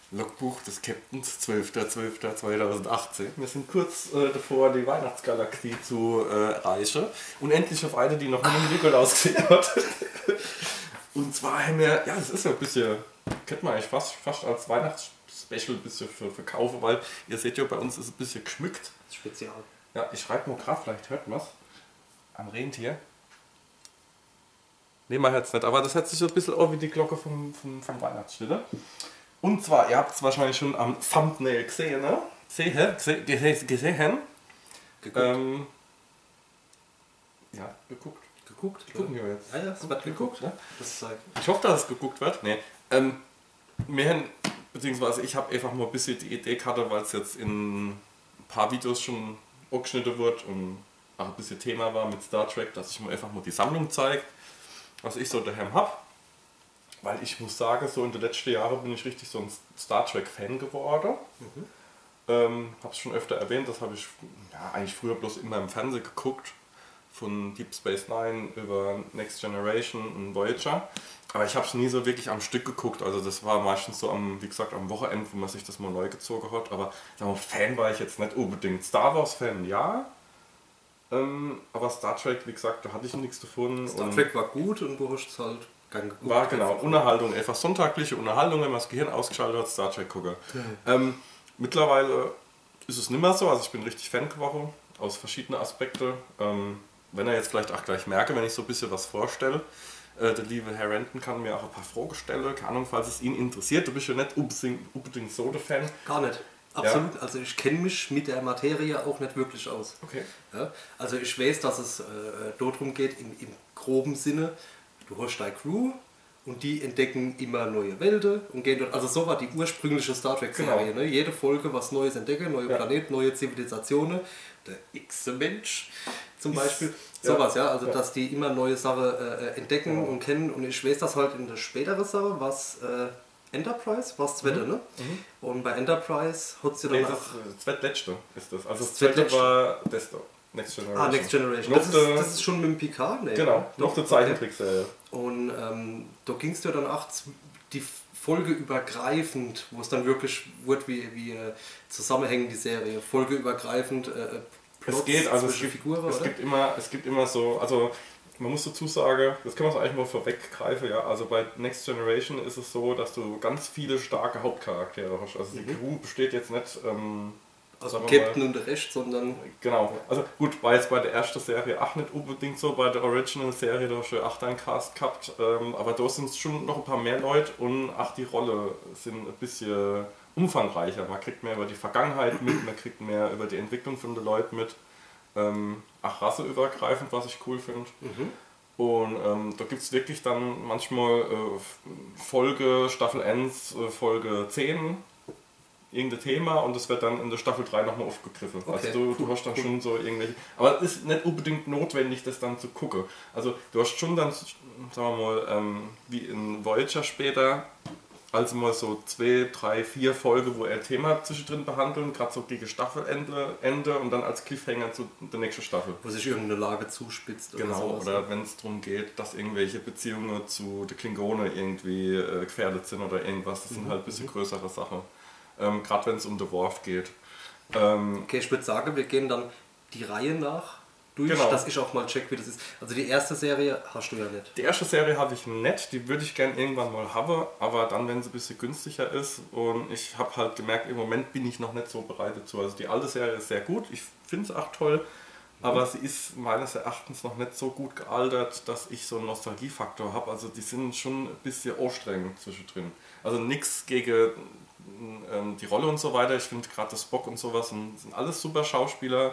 Logbuch des Captains, 12.12.2018. Wir sind kurz davor, die Weihnachtsgalaxie zu erreichen. Und endlich auf eine, die noch nie im Nikolaus gesehen hat. Und zwar haben wir, ja, das ist ja ein bisschen, könnte man eigentlich fast als Weihnachtsspecial ein bisschen verkaufen, weil ihr seht ja, bei uns ist es ein bisschen geschmückt. Spezial. Ja, ich schreibe mal gerade, vielleicht hört man es. Am Rentier. Ne, man hört es nicht, aber das hört sich so ein bisschen an wie die Glocke vom Weihnachtsschnitter. Und zwar, ihr habt es wahrscheinlich schon am Thumbnail gesehen, ne? Gesehen? Ja, geguckt. Geguckt? Gucken wir jetzt. Ah ja, es wird geguckt, ne? Das ist halt. Ich hoffe, dass es geguckt wird. Nee. Wir haben, beziehungsweise ich habe einfach mal ein bisschen die Idee gehabt, weil es jetzt in ein paar Videos schon angeschnitten wird und auch ein bisschen Thema war mit Star Trek, dass ich mir einfach mal die Sammlung zeige, was ich so daheim habe. Weil ich muss sagen, so in den letzten Jahren bin ich richtig so ein Star Trek-Fan geworden. Habe es schon öfter erwähnt, das habe ich ja, eigentlich früher bloß immer im Fernsehen geguckt. Von Deep Space Nine über Next Generation und Voyager. Aber ich habe es nie so wirklich am Stück geguckt. Also das war meistens so wie gesagt, am Wochenende, wo man sich das mal neu gezogen hat. Aber sagen wir, Fan war ich jetzt nicht unbedingt. Star Wars Fan, ja. Aber Star Trek, wie gesagt, da hatte ich nichts davon. Star Trek war gut und du hast es halt gern geguckt. War genau, Unterhaltung, einfach sonntagliche Unterhaltung, wenn man das Gehirn ausgeschaltet hat, Star Trek gucken. Mittlerweile ist es nicht mehr so, also ich bin richtig Fan geworden, aus verschiedenen Aspekten. Wenn er jetzt vielleicht auch gleich merke, wenn ich so ein bisschen was vorstelle. Der liebe Herr Renton kann mir auch ein paar Fragen stellen, keine Ahnung, falls es ihn interessiert. Du bist ja nicht unbedingt so der Fan. Gar nicht. Absolut. Ja. Also ich kenne mich mit der Materie auch nicht wirklich aus. Okay. Ja? Also ich weiß, dass es darum geht, im groben Sinne, du hast deine Crew und die entdecken immer neue Welten und gehen dort. Also so war die ursprüngliche Star Trek-Serie. Genau. Ne? Jede Folge was Neues entdecken, neue Planeten, neue Zivilisationen. Der X-Mensch zum Beispiel. Sowas, ja. Also dass die immer neue Sachen entdecken und kennen. Und ich weiß das halt in der späteren Sache, was Enterprise, was zweite, ne? Und bei Enterprise hat es ja dann Nee, auch... das zweitletzte ist das. Also Das das zweite zweitletzte. war Desto. Next Generation. Ah, Next Generation. Noch Das ist schon mit dem Picard, ne? genau, noch der Zeichentrickserie. Und da ging es ja dann auch die Folge übergreifend, wo es dann wirklich wird wie zusammenhängend die Serie, folgeübergreifend Es geht, also zwischen Figuren, es gibt immer so, also man muss dazu sagen, das kann man so eigentlich mal vorweggreifen, ja, also bei Next Generation ist es so, dass du ganz viele starke Hauptcharaktere hast, also die Crew besteht jetzt nicht, also sagen wir Captain und der Rest, sondern... genau, also gut, war jetzt bei der ersten Serie auch nicht unbedingt so, bei der Original-Serie, da hast du 8 einen Cast gehabt, aber da sind schon noch ein paar mehr Leute und auch die Rolle sind ein bisschen umfangreicher. Man kriegt mehr über die Vergangenheit mit, man kriegt mehr über die Entwicklung von den Leuten mit. Auch rasseübergreifend, was ich cool finde. Und da gibt es wirklich dann manchmal Folge, Staffel 1, Folge 10, irgendein Thema und das wird dann in der Staffel 3 nochmal aufgegriffen. Okay, Also du hast dann schon so irgendwelche... Aber es ist nicht unbedingt notwendig, das dann zu gucken. Also du hast schon dann, sagen wir mal, wie in Voyager später, also mal so 2, 3, 4 Folgen, wo er Thema zwischendrin behandeln, gerade so gegen Staffelende und dann als Cliffhanger zu der nächsten Staffel. Wo sich irgendeine Lage zuspitzt. Genau, sowas. oder wenn es darum geht, dass irgendwelche Beziehungen zu den Klingonen irgendwie gefährdet sind oder irgendwas, das sind halt ein bisschen größere Sachen. Gerade wenn es um den Worf geht. Okay, ich würde sagen, wir gehen dann die Reihe nach durch, Genau. dass ich auch mal check, wie das ist. Also die erste Serie hast du ja nicht. Die erste Serie habe ich nicht, die würde ich gerne irgendwann mal haben, aber dann, wenn sie ein bisschen günstiger ist. Und ich habe halt gemerkt, im Moment bin ich noch nicht so bereit dazu. Also die alte Serie ist sehr gut, ich finde es auch toll, aber sie ist meines Erachtens noch nicht so gut gealtert, dass ich so einen Nostalgiefaktor habe. Also die sind schon ein bisschen anstrengend zwischendrin. Also nichts gegen die Rolle und so weiter. Ich finde gerade das Spock und sowas sind alles super Schauspieler.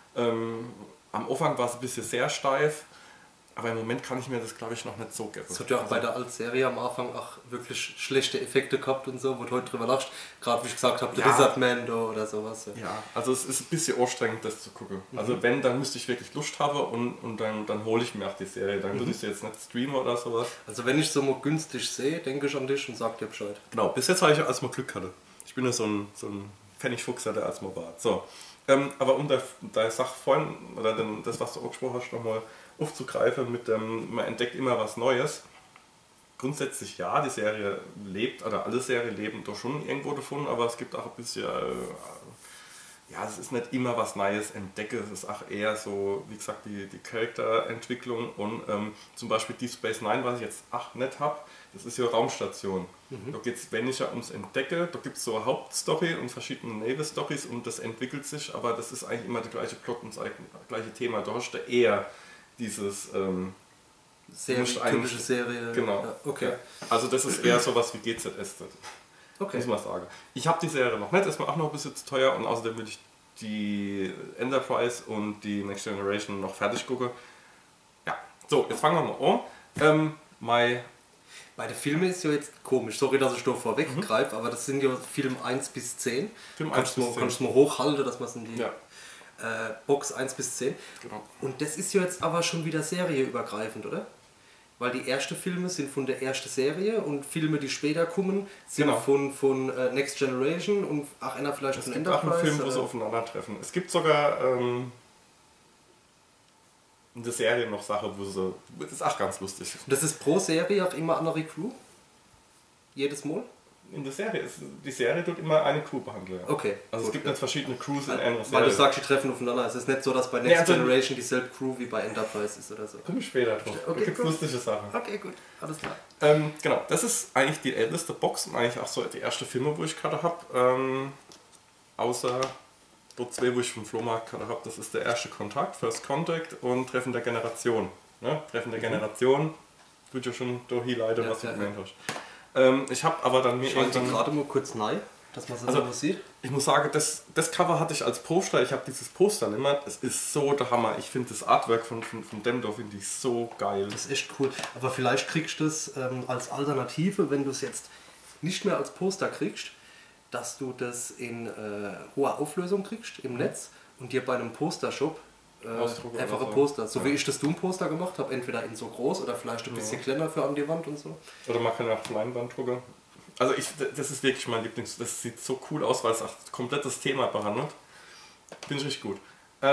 Am Anfang war es ein bisschen sehr steif, aber im Moment kann ich mir das, glaube ich, noch nicht so geben. Es hat ja auch bei der alten Serie am Anfang auch wirklich schlechte Effekte gehabt und so, wo du heute drüber lachst. Gerade wie ich gesagt habe, The Lizard Man oder sowas. Ja, also es ist ein bisschen anstrengend, das zu gucken. Also wenn, dann müsste ich wirklich Lust haben und dann hole ich mir auch die Serie. Dann würde ich sie jetzt nicht streamen oder sowas. Also wenn ich so mal günstig sehe, denke ich an dich und sag dir Bescheid. Genau, bis jetzt habe ich erstmal Glück hatte. Ich bin ja so ein Pfennigfuchs, der erstmal war. So. Aber um deine Sache vorhin, oder das, was du angesprochen hast, nochmal aufzugreifen, mit dem, man entdeckt immer was Neues. grundsätzlich ja, die Serie lebt, oder alle Serien leben doch schon irgendwo davon, aber es gibt auch ein bisschen, ja, es ist nicht immer was Neues entdecke, es ist auch eher so, wie gesagt, die Charakterentwicklung und zum Beispiel Deep Space Nine, was ich jetzt auch nicht habe, das ist ja Raumstation. Da geht es weniger ums Entdecken, da gibt es so eine Hauptstory und verschiedene Nebenstories und das entwickelt sich, aber das ist eigentlich immer der gleiche Plot und das gleiche Thema. Da hast du eher dieses typische Serie. Genau. Ja, okay. Also das ist eher sowas wie GZS. Okay. Muss man sagen. Ich habe die Serie noch nicht, ist mir auch noch ein bisschen zu teuer und außerdem will ich die Enterprise und die Next Generation noch fertig gucken. Ja, so, jetzt fangen wir mal an. Bei den Filmen ist ja jetzt komisch, sorry, dass ich da vorweggreife, aber das sind ja Film 1 bis 10. Film 1 bis 10. Kannst du mal hochhalten, dass man es in die Ja. Box 1 bis 10. Genau. Und das ist ja jetzt aber schon wieder serieübergreifend, oder? Weil die ersten Filme sind von der ersten Serie und Filme, die später kommen, sind Genau. von Next Generation und auch einer vielleicht Es von gibt auch einen Enterprise. Film, wo sie aufeinandertreffen. Es gibt sogar in der Serie noch Sachen, wo sie... Das ist auch ganz lustig. Und das ist pro Serie auch immer andere Crew? Jedes Mal? In der Serie ist... Die Serie tut immer eine Crew behandeln. Ja. Okay. Also es gut. gibt nicht verschiedene Crews in einer Weil Serie. du sagst, die treffen aufeinander. Es ist nicht so, dass bei Next also- Generation dieselbe Crew wie bei Enterprise ist oder so. Komme ich später drauf. Okay, Da gibt es gut. lustige Sachen. Okay, gut. Alles klar. Genau, das ist eigentlich die älteste Box und eigentlich auch so die erste Filme, wo ich gerade habe. Außer dort zwei, wo ich vom Flohmarkt gerade habe. Das ist der erste Kontakt, First Contact und Treffen der Generation. Ne? Treffen der Generation, wird ja schon da hinleiten, was du gemeint hast. Ich habe aber dann mir Ich halte irgendwann... gerade mal kurz rein, dass man es Also- so sieht. Ich muss sagen, das Cover hatte ich als Poster. Ich habe dieses Poster nicht mehr. Es ist so der Hammer. Ich finde das Artwork von Demdorf finde ich so geil. Das ist echt cool. Aber vielleicht kriegst du das als Alternative, wenn du es jetzt nicht mehr als Poster kriegst, dass du das in hoher Auflösung kriegst im Netz und dir bei einem Postershop Ausdrucken einfach oder ein so. Poster, so Ja. wie ich das Doom-Poster gemacht habe, entweder in so groß oder vielleicht ein bisschen kleiner für an die Wand und so. Oder man kann ja auf Leinwand drucken. Also das ist wirklich mein Lieblings. Das sieht so cool aus, weil es auch komplett das Thema behandelt. Finde ich richtig gut.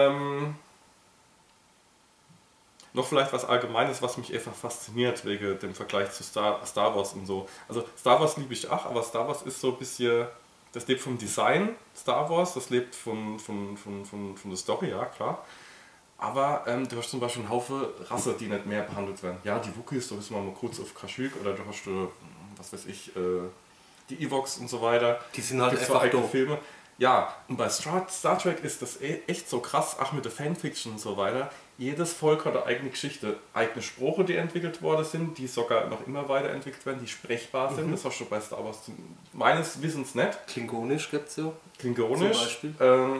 Noch vielleicht was Allgemeines, was mich einfach fasziniert wegen dem Vergleich zu Star Wars und so. Also Star Wars liebe ich auch, aber Star Wars ist so ein bisschen, das lebt vom Design, Star Wars, das lebt von der Story, ja klar. Aber du hast zum Beispiel einen Haufen Rasse, die nicht mehr behandelt werden. Ja, die Wookiees, da müssen wir mal kurz auf Kashyyyk oder du hast, was weiß ich, die Ewoks und so weiter. Die sind halt Gibt's so einfach eigene doof. Filme. Ja, und bei Star Trek ist das echt so krass, auch mit der Fanfiction und so weiter. Jedes Volk hat eine eigene Geschichte, eigene Sprache, die entwickelt worden sind, die sogar noch immer weiterentwickelt werden, die sprechbar sind. Das hast du bei Star Wars meines Wissens nicht. Klingonisch gibt es ja. Klingonisch. Zum Beispiel.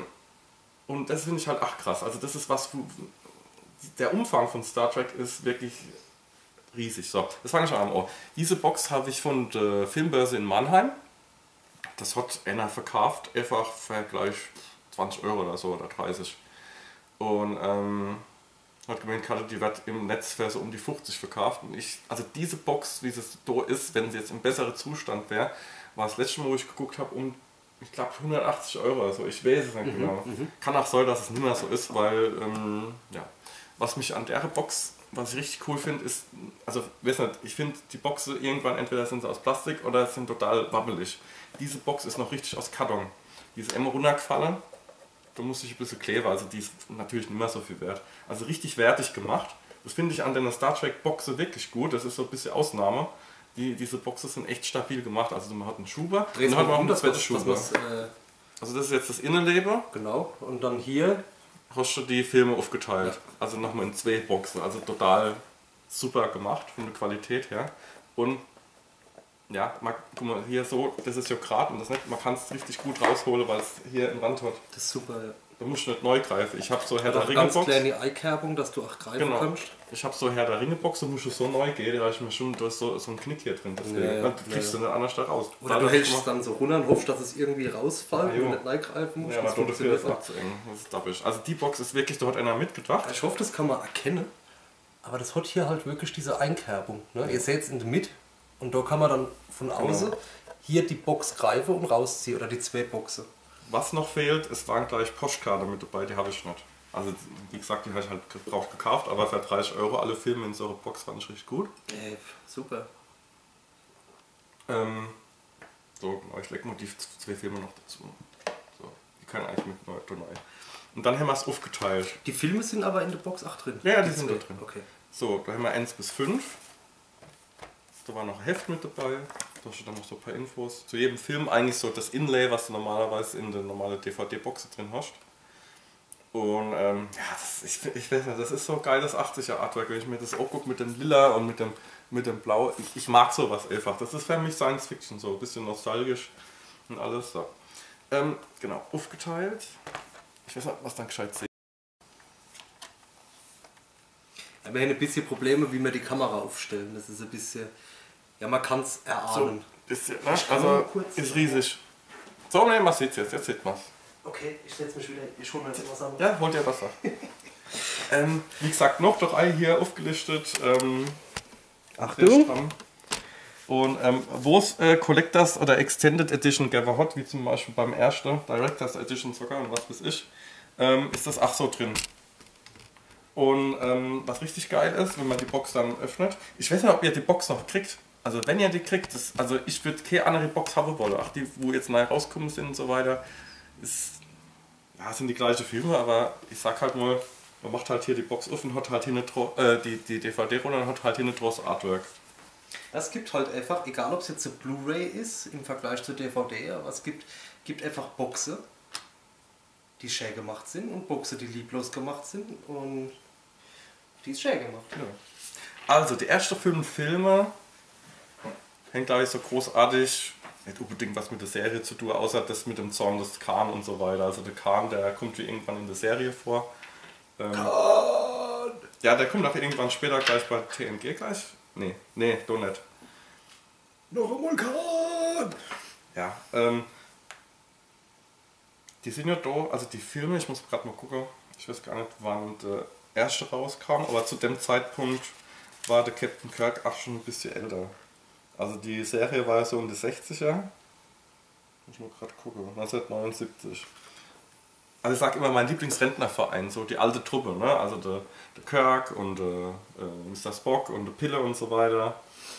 Und das finde ich halt auch krass. Also das ist was, der Umfang von Star Trek ist wirklich riesig. So, das fange ich an. Oh. Diese Box habe ich von der Filmbörse in Mannheim. Das hat einer verkauft, einfach für gleich 20 Euro oder so oder 30. Und hat gemeint, die wird im Netz für so um die 50 verkauft. Und also diese Box, wie es da ist, wenn sie jetzt im besseren Zustand wäre, war das letzte Mal, wo ich geguckt habe, ich glaube 180 Euro oder so. Ich weiß es nicht genau. Kann auch sein, dass es nicht mehr so ist, weil ja, was mich an der Box, was ich richtig cool finde, ist, also weiß nicht, ich finde die Boxen irgendwann entweder sind sie aus Plastik oder sind total wabbelig. Diese Box ist noch richtig aus Karton. Die ist immer runtergefallen. Da musste ich ein bisschen kleben, also die ist natürlich nicht mehr so viel wert. Also richtig wertig gemacht. Das finde ich an den Star Trek Boxen wirklich gut. Das ist so ein bisschen Ausnahme. Diese Boxen sind echt stabil gemacht. Also man hat einen Schuber, Drehst dann hat man auch um, einen dass zweiten man Schuber. Also das ist jetzt das Innenleben. genau. Und dann hier Hast du die Filme aufgeteilt. Ja. Also nochmal in 2 Boxen. Also total super gemacht von der Qualität her. Und ja, guck mal, hier so, das ist ja gerade und das nicht, man kann es richtig gut rausholen, weil es hier im Rand hat. das ist super. Ja. Da musst du nicht neu greifen. Ich habe so Herr der Auch Ringe ganz Box. kleine Eikerben, dass du auch greifen Genau. kannst. Ich habe so Herr der Ringe Box, da musst du so neu gehen, da ist mir schon, da ist so ein Knick hier drin. Deswegen, Ja, dann kriegst du nicht anders da raus. Oder Da du hab hältst ich es dann so runter und hoffst, dass es irgendwie rausfällt Ja, und jo. nicht reingreifen musst. Ja, aber Das dafür funktioniert ist auch. es zu eng. Das ist dappisch. Also die Box ist wirklich, da hat einer mitgedacht. Ich hoffe, das kann man erkennen. Aber das hat hier halt wirklich diese Einkerbung. Ne? Ihr seht es in der Mitte und da kann man dann von außen hier die Box greifen und rausziehen oder die 2 Boxen. Was noch fehlt, es waren gleich Postkarte mit dabei, die habe ich nicht. Also wie gesagt, die habe ich halt gekauft, aber für 30 Euro alle Filme in so einer Box fand ich richtig gut. Super. So, neues Leckmotiv, 2 Filme noch dazu. So, die können eigentlich mit neu. Und dann haben wir es aufgeteilt. Die Filme sind aber in der Box auch drin? Ja, die sind da drin. Okay. So, da haben wir 1 bis 5. Da war noch ein Heft mit dabei. Da steht dann noch so ein paar Infos. Zu jedem Film eigentlich so das Inlay, was du normalerweise in der normalen DVD-Box drin hast. Und ja, ich weiß nicht, das ist so geil, das 80er-Artwork, wenn ich mir das auch gucke mit dem Lila und mit dem Blau. Ich mag sowas einfach. Das ist für mich Science Fiction, so ein bisschen nostalgisch und alles. So. Genau, aufgeteilt. Ich weiß nicht, was dann gescheit sieht. Ja, wir haben ein bisschen Probleme, wie wir die Kamera aufstellen. Das ist ein bisschen. Ja, man kann es erahnen. So, bisschen, ne? Also ist riesig. So, ne, man sieht es jetzt. Jetzt sieht man es. Okay, ich setze mich wieder. Ich hole mir jetzt was anderes. Ja, holt dir Wasser. Wie gesagt, noch 3 hier aufgelistet. Achtung! Und wo es Collectors oder Extended Edition gäbe hat, wie zum Beispiel beim ersten Directors Edition sogar und was weiß ich, ist das auch so drin. Und was richtig geil ist, wenn man die Box dann öffnet, ich weiß nicht, ob ihr die Box noch kriegt. Also wenn ihr die kriegt, also ich würde keine andere Box haben wollen. Auch die, wo jetzt neu rauskommen sind und so weiter, sind die gleichen Filme, aber ich sag halt mal, man macht halt hier die Box auf und hat halt hinten die DVD runter und hat halt hinten draus Artwork. Das gibt halt einfach, egal ob es jetzt eine Blu-ray ist im Vergleich zur DVD, aber es gibt einfach Boxen, die schön gemacht sind und Boxen, die lieblos gemacht sind und die ist schön gemacht. Ja. Also die ersten 5 Filme hängt glaube ich so großartig, nicht unbedingt was mit der Serie zu tun, außer das mit dem Zorn des Khan und so weiter. Also der Khan, der kommt wie irgendwann in der Serie vor. Khan! Ja, der kommt auch irgendwann später gleich bei TNG gleich. Nee, doch nicht. Noch einmal Khan! Ja, die sind ja da, also die Filme, ich muss gerade mal gucken, ich weiß gar nicht, wann der erste rauskam, aber zu dem Zeitpunkt war der Captain Kirk auch schon ein bisschen älter. Also die Serie war ja so in den 60er. Ich muss gerade gucken, 1979. Also ich sag immer mein Lieblingsrentnerverein, so die alte Truppe, ne? Also der Kirk und Mr. Spock und der Pille und so weiter.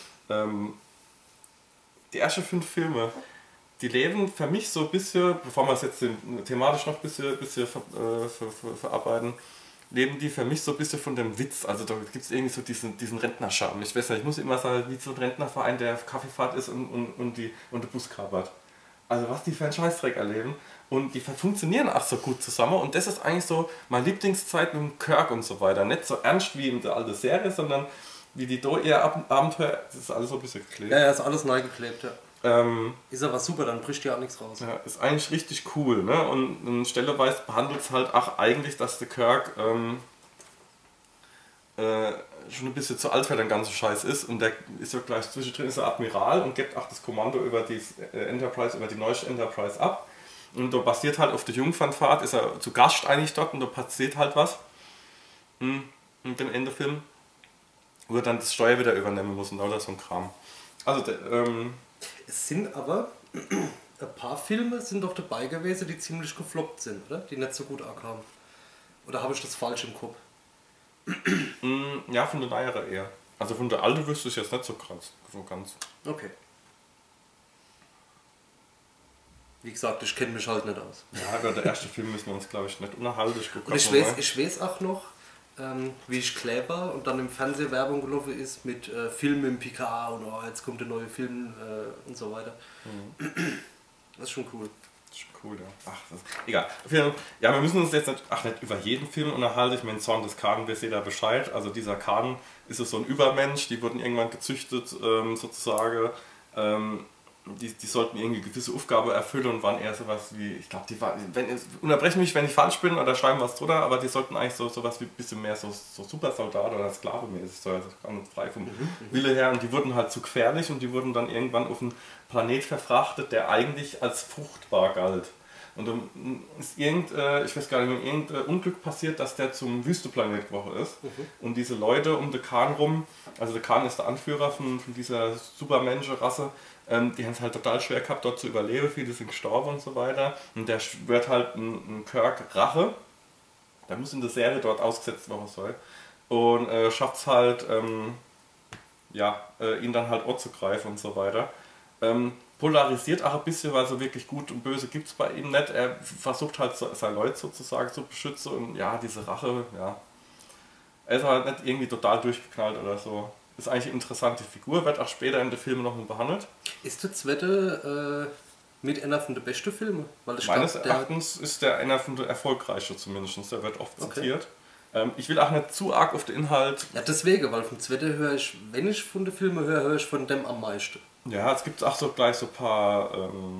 Die ersten 5 Filme, die leben für mich so ein bisschen, bevor wir es jetzt thematisch noch ein bisschen verarbeiten, leben die für mich so ein bisschen von dem Witz. Also da gibt es irgendwie so diesen Rentnerscharme. Ich weiß nicht, ich muss immer sagen, wie so ein Rentnerverein, der auf Kaffeefahrt ist und der Bus kapert. Also was die für einen Scheißdreck erleben. Und die funktionieren auch so gut zusammen. Und das ist eigentlich so meine Lieblingszeit mit dem Kirk und so weiter. Nicht so ernst wie in der alten Serie, sondern wie die da ihr Abenteuer, das ist alles so ein bisschen geklebt. Ja, ist alles neu geklebt, ja. Ist aber super, dann bricht ja auch nichts raus. Ja, ist eigentlich richtig cool, ne? Und stelleweise behandelt es halt auch eigentlich, dass der Kirk schon ein bisschen zu alt für den ganzen Scheiß ist und der ist ja gleich zwischendrin ist er Admiral und gibt auch das Kommando über die Enterprise, über die neueste Enterprise ab. Und da passiert halt auf der Jungfernfahrt, ist er zu Gast eigentlich dort und da passiert halt was. Und im Endefilm, wo er dann das Steuer wieder übernehmen muss und oder so ein Kram. Also Es sind aber ein paar Filme sind doch dabei gewesen, die ziemlich gefloppt sind, oder? Die nicht so gut ankamen. Oder habe ich das falsch im Kopf? Ja, von der neueren eher. Also von der alten wüsste ich jetzt nicht so krass, so ganz. Okay. Wie gesagt, ich kenne mich halt nicht aus. Ja, aber der erste Film müssen wir uns, glaube ich, nicht unerhaltlich gucken. Und ich weiß auch noch, wie ich Kleber und dann im Fernsehen Werbung gelaufen ist mit Filmen im Picard und oh, jetzt kommt der neue Film und so weiter. Mhm. Das ist schon cool. Das ist schon cool, ja. Ach, das ist, egal. Ja, wir müssen uns jetzt nicht über jeden Film unterhalten. Ich meine, Zorn des Khan, wer seht da Bescheid. Also dieser Khan ist so ein Übermensch, die wurden irgendwann gezüchtet sozusagen. Die sollten irgendwie gewisse Aufgabe erfüllen und waren eher sowas wie, ich glaube, die waren, unterbrechen mich, wenn ich falsch bin oder schreiben was drunter, aber die sollten eigentlich sowas wie ein bisschen mehr so Supersoldat oder Sklave mäßig, so, also gar nicht frei vom Wille her und die wurden halt zu gefährlich und die wurden dann irgendwann auf einen Planet verfrachtet, der eigentlich als fruchtbar galt. Und dann ist ich weiß gar nicht mehr, irgendein Unglück passiert, dass der zum Wüsteplanet geworden ist. Und diese Leute um den Khan rum, also der Khan ist der Anführer von dieser Supermensch-Rasse, die haben es halt total schwer gehabt, dort zu überleben. Viele sind gestorben und so weiter. Und der wird halt ein Kirk Rache. Der muss in der Serie dort ausgesetzt werden soll. Und schafft es halt, ihn dann halt auch zu greifen und so weiter. Polarisiert auch ein bisschen, weil so wirklich gut und böse gibt es bei ihm nicht. Er versucht halt seine Leute sozusagen zu beschützen und ja, diese Rache, ja. Er ist halt nicht irgendwie total durchgeknallt oder so. Ist eigentlich eine interessante Figur, wird auch später in den Filmen noch mal behandelt. Ist der zweite mit einer von den besten Filmen? Weil ich Meines glaub, Erachtens ist der einer von den erfolgreichsten zumindest. Der wird oft zitiert. Ich will auch nicht zu arg auf den Inhalt. Ja, deswegen, weil vom zweiten höre ich, wenn ich von den Filmen höre, höre ich von dem am meisten. Ja, es gibt auch so gleich so ein paar,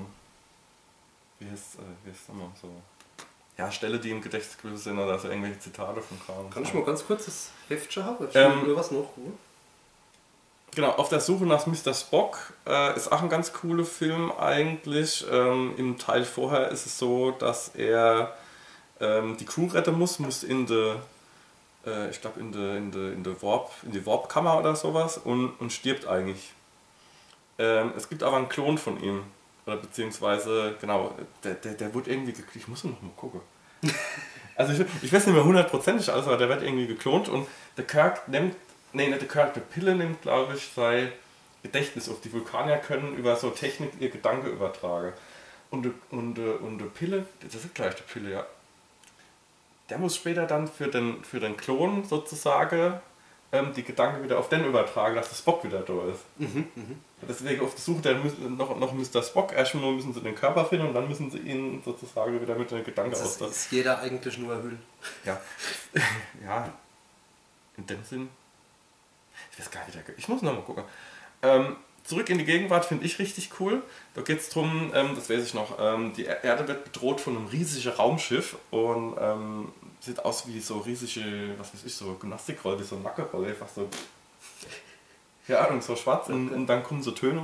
wie heißt nochmal so, ja, Stelle, die im Gedächtnis geblieben sind oder so irgendwelche Zitate von Kram. Kann ich mal ganz kurz das Heftchen haben? Ich will nur was noch. Genau, Auf der Suche nach Mr. Spock ist auch ein ganz cooler Film eigentlich. Im Teil vorher ist es so, dass er die Crew retten muss in ich glaube in die Warp-Kammer oder sowas und stirbt eigentlich. Es gibt aber einen Klon von ihm. Oder beziehungsweise, genau, der wurde irgendwie geklont. Ich muss noch mal gucken. Also ich weiß nicht mehr hundertprozentig alles, aber der wird irgendwie geklont und der Kirk nimmt, nee, nicht der Kirk, der Pille nimmt, glaube ich, sein Gedächtnis auf. Die Vulkanier können über so Technik ihr Gedanke übertragen. Und der Pille, das ist gleich der Pille, ja. Der muss später dann für den Klon sozusagen die Gedanken wieder auf den übertragen, dass der Spock wieder da ist. Deswegen auf der Suche der noch Mr. Spock. Erstmal müssen sie den Körper finden und dann müssen sie ihn sozusagen wieder mit den Gedanken ausstatten. Das ist jeder eigentlich nur erhüllen. Ja. Ja. In dem Sinn. Ich weiß gar nicht, ich muss nochmal gucken. Zurück in die Gegenwart finde ich richtig cool. Da geht es darum, das weiß ich noch, die Erde wird bedroht von einem riesigen Raumschiff und sieht aus wie so riesige, was weiß ich, so Gymnastikrolle, wie so ein Nackerrolle, einfach so. Ja, und so schwarz und dann kommen so Töne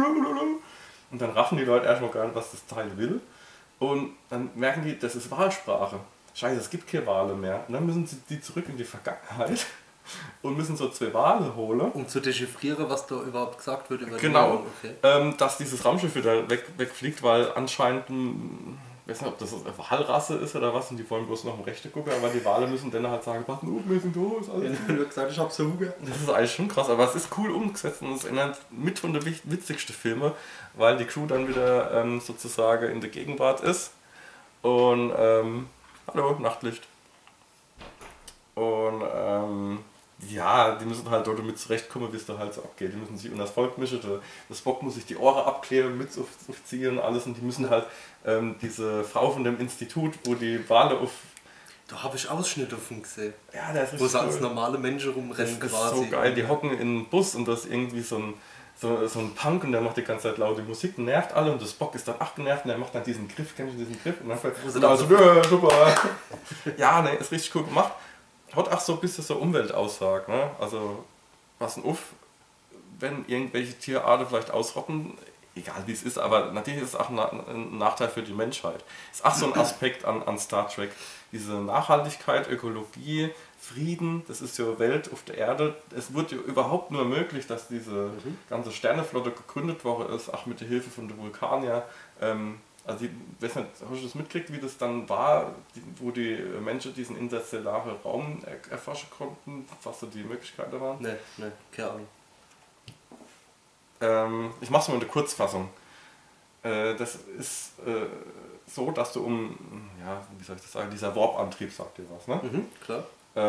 und dann raffen die Leute erstmal gar nicht, was das Teil will. Und dann merken die, das ist Wahlsprache. Scheiße, es gibt keine Wale mehr. Und dann müssen sie die zurück in die Vergangenheit und müssen so 2 Wale holen. Um zu dechiffrieren, was da überhaupt gesagt wird über genau, die okay. Dass dieses Raumschiff wieder wegfliegt, weil anscheinend, ich weiß nicht, ob das eine Walrasse ist oder was, und die wollen bloß noch im Rechte gucken, aber die Wale müssen dann halt sagen, passen auf, wir sind los. Alles ja, gesagt, ich hab so Hunger. Das ist eigentlich schon krass, aber es ist cool umgesetzt und es ist mit von der witzigsten Filme, weil die Crew dann wieder sozusagen in der Gegenwart ist und hallo, Nachtlicht. Und ja, die müssen halt dort damit zurechtkommen, wie es da halt so abgeht. Die müssen sich unter das Volk mischen, das Spock muss sich die Ohren abklären, mit aufziehen und alles. Und die müssen halt diese Frau von dem Institut, wo die Wale auf... Da habe ich Ausschnitte von gesehen. Ja, der ist richtig wo sie als normale Menschen rumrennen das quasi. Ist so geil, die hocken in einen Bus und das ist irgendwie so ein Punk und der macht die ganze Zeit laute Musik, nervt alle und das Spock ist dann genervt und der macht dann diesen Griff, kennst du diesen Griff? Und dann fällt also, super. Ja, ne, ist richtig cool gemacht. Hat auch so ein bisschen so Umweltaussage, ne? Also, was denn auf, wenn irgendwelche Tierarten vielleicht ausrotten, egal wie es ist, aber natürlich ist es auch ein Nachteil für die Menschheit. Ist auch so ein Aspekt an Star Trek. Diese Nachhaltigkeit, Ökologie, Frieden, das ist ja Welt auf der Erde. Es wurde ja überhaupt nur möglich, dass diese ganze Sternenflotte gegründet worden ist, auch mit der Hilfe von den Vulkanier. Also ich weiß nicht, hast du das mitgekriegt, wie das dann war, wo die Menschen diesen interstellaren Raum erforschen konnten, was so die Möglichkeiten waren? Nee, keine Ahnung. Ich mache es mal in der Kurzfassung. Das ist so, dass du wie soll ich das sagen, dieser Warp-Antrieb sagt dir was, ne? Klar.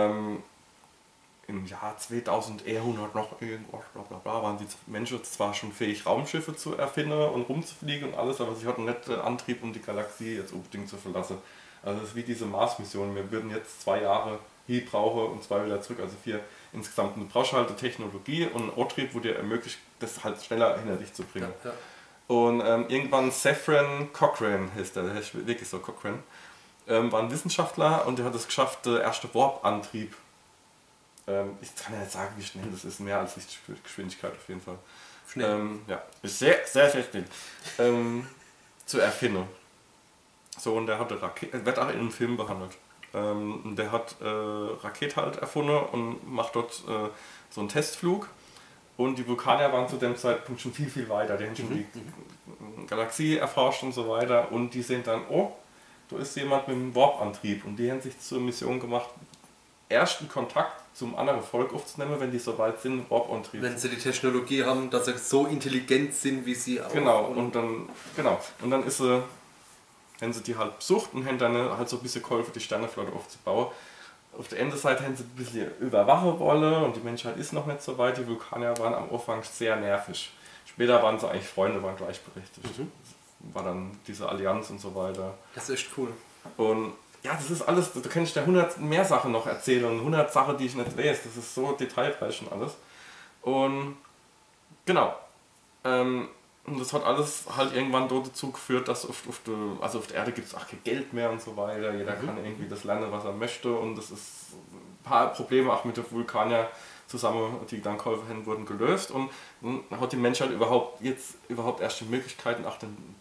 Im Jahr 2100 noch irgendwas, bla bla bla, waren die Menschen zwar schon fähig, Raumschiffe zu erfinden und rumzufliegen und alles, aber sie hatten nicht den Antrieb, um die Galaxie jetzt unbedingt zu verlassen. Also es ist wie diese Mars-Mission. Wir würden jetzt 2 Jahre hier brauchen und 2 wieder zurück, also 4 insgesamt. Du brauchst halt eine Technologie und einen Antrieb, wo dir ermöglicht, das halt schneller hinter dich zu bringen. Ja. Und irgendwann Zefram Cochrane heißt der heißt wirklich so Cochrane, war ein Wissenschaftler und der hat es geschafft, der erste Warp-Antrieb, ich kann ja nicht sagen, wie schnell das ist, mehr als Lichtgeschwindigkeit auf jeden Fall. Schnell. Ja, ist sehr, sehr, sehr schnell. Zu erfinden. So, und der hatte wird auch in einem Film behandelt. Der hat Rakete halt erfunden und macht dort so einen Testflug. Und die Vulkanier waren zu dem Zeitpunkt schon viel, viel weiter. Die haben schon die Galaxie erforscht und so weiter. Und die sehen dann, oh, da ist jemand mit einem Warp-Antrieb. Und die haben sich zur Mission gemacht, ersten Kontakt zum anderen Volk aufzunehmen, wenn die so weit sind, Warp-Antrieb. Wenn sie die Technologie haben, dass sie so intelligent sind, wie sie auch. Genau, und dann ist sie, haben sie die halt besucht und haben dann halt so ein bisschen geholfen, die Sternenflotte aufzubauen. Auf der einen Seite haben sie ein bisschen überwachen wollen und die Menschheit ist noch nicht so weit. Die Vulkanier waren am Anfang sehr nervig. Später waren sie eigentlich Freunde, waren gleichberechtigt. War dann diese Allianz und so weiter. Das ist echt cool. Und ja, das ist alles, du kannst dir 100 mehr Sachen noch erzählen und 100 Sachen, die ich nicht weiß. Das ist so detailreich und alles. Und genau. Und das hat alles halt irgendwann dazu geführt, dass auf der Erde gibt es auch kein Geld mehr und so weiter. Jeder kann irgendwie das lernen, was er möchte. Und das ist ein paar Probleme auch mit den Vulkanier zusammen, die dann geholfen haben, wurden gelöst. Und dann hat die Menschheit überhaupt erst die Möglichkeiten, auch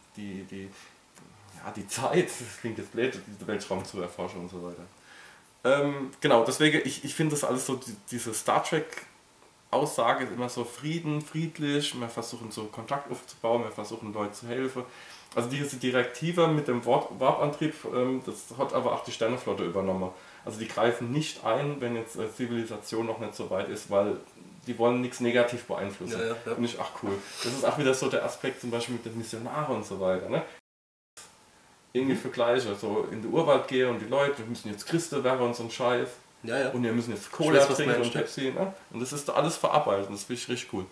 die Zeit, das klingt jetzt blöd, den Weltraum zu erforschen und so weiter. Genau, deswegen, ich finde das alles so, diese Star Trek Aussage ist immer so friedlich, wir versuchen so Kontakt aufzubauen, wir versuchen Leuten zu helfen. Also diese Direktive mit dem Warp-Antrieb, das hat aber auch die Sternenflotte übernommen. Also die greifen nicht ein, wenn jetzt Zivilisation noch nicht so weit ist, weil die wollen nichts negativ beeinflussen. Ja. Finde ich auch cool. Das ist auch wieder so der Aspekt zum Beispiel mit den Missionaren und so weiter. Ne? Irgendwie Vergleiche, so in den Urwald gehen und die Leute müssen jetzt Christen werden und so ein Scheiß. Ja. Und wir müssen jetzt Cola trinken und Pepsi. Ne? Und das ist alles verarbeitet. Das finde ich richtig cool.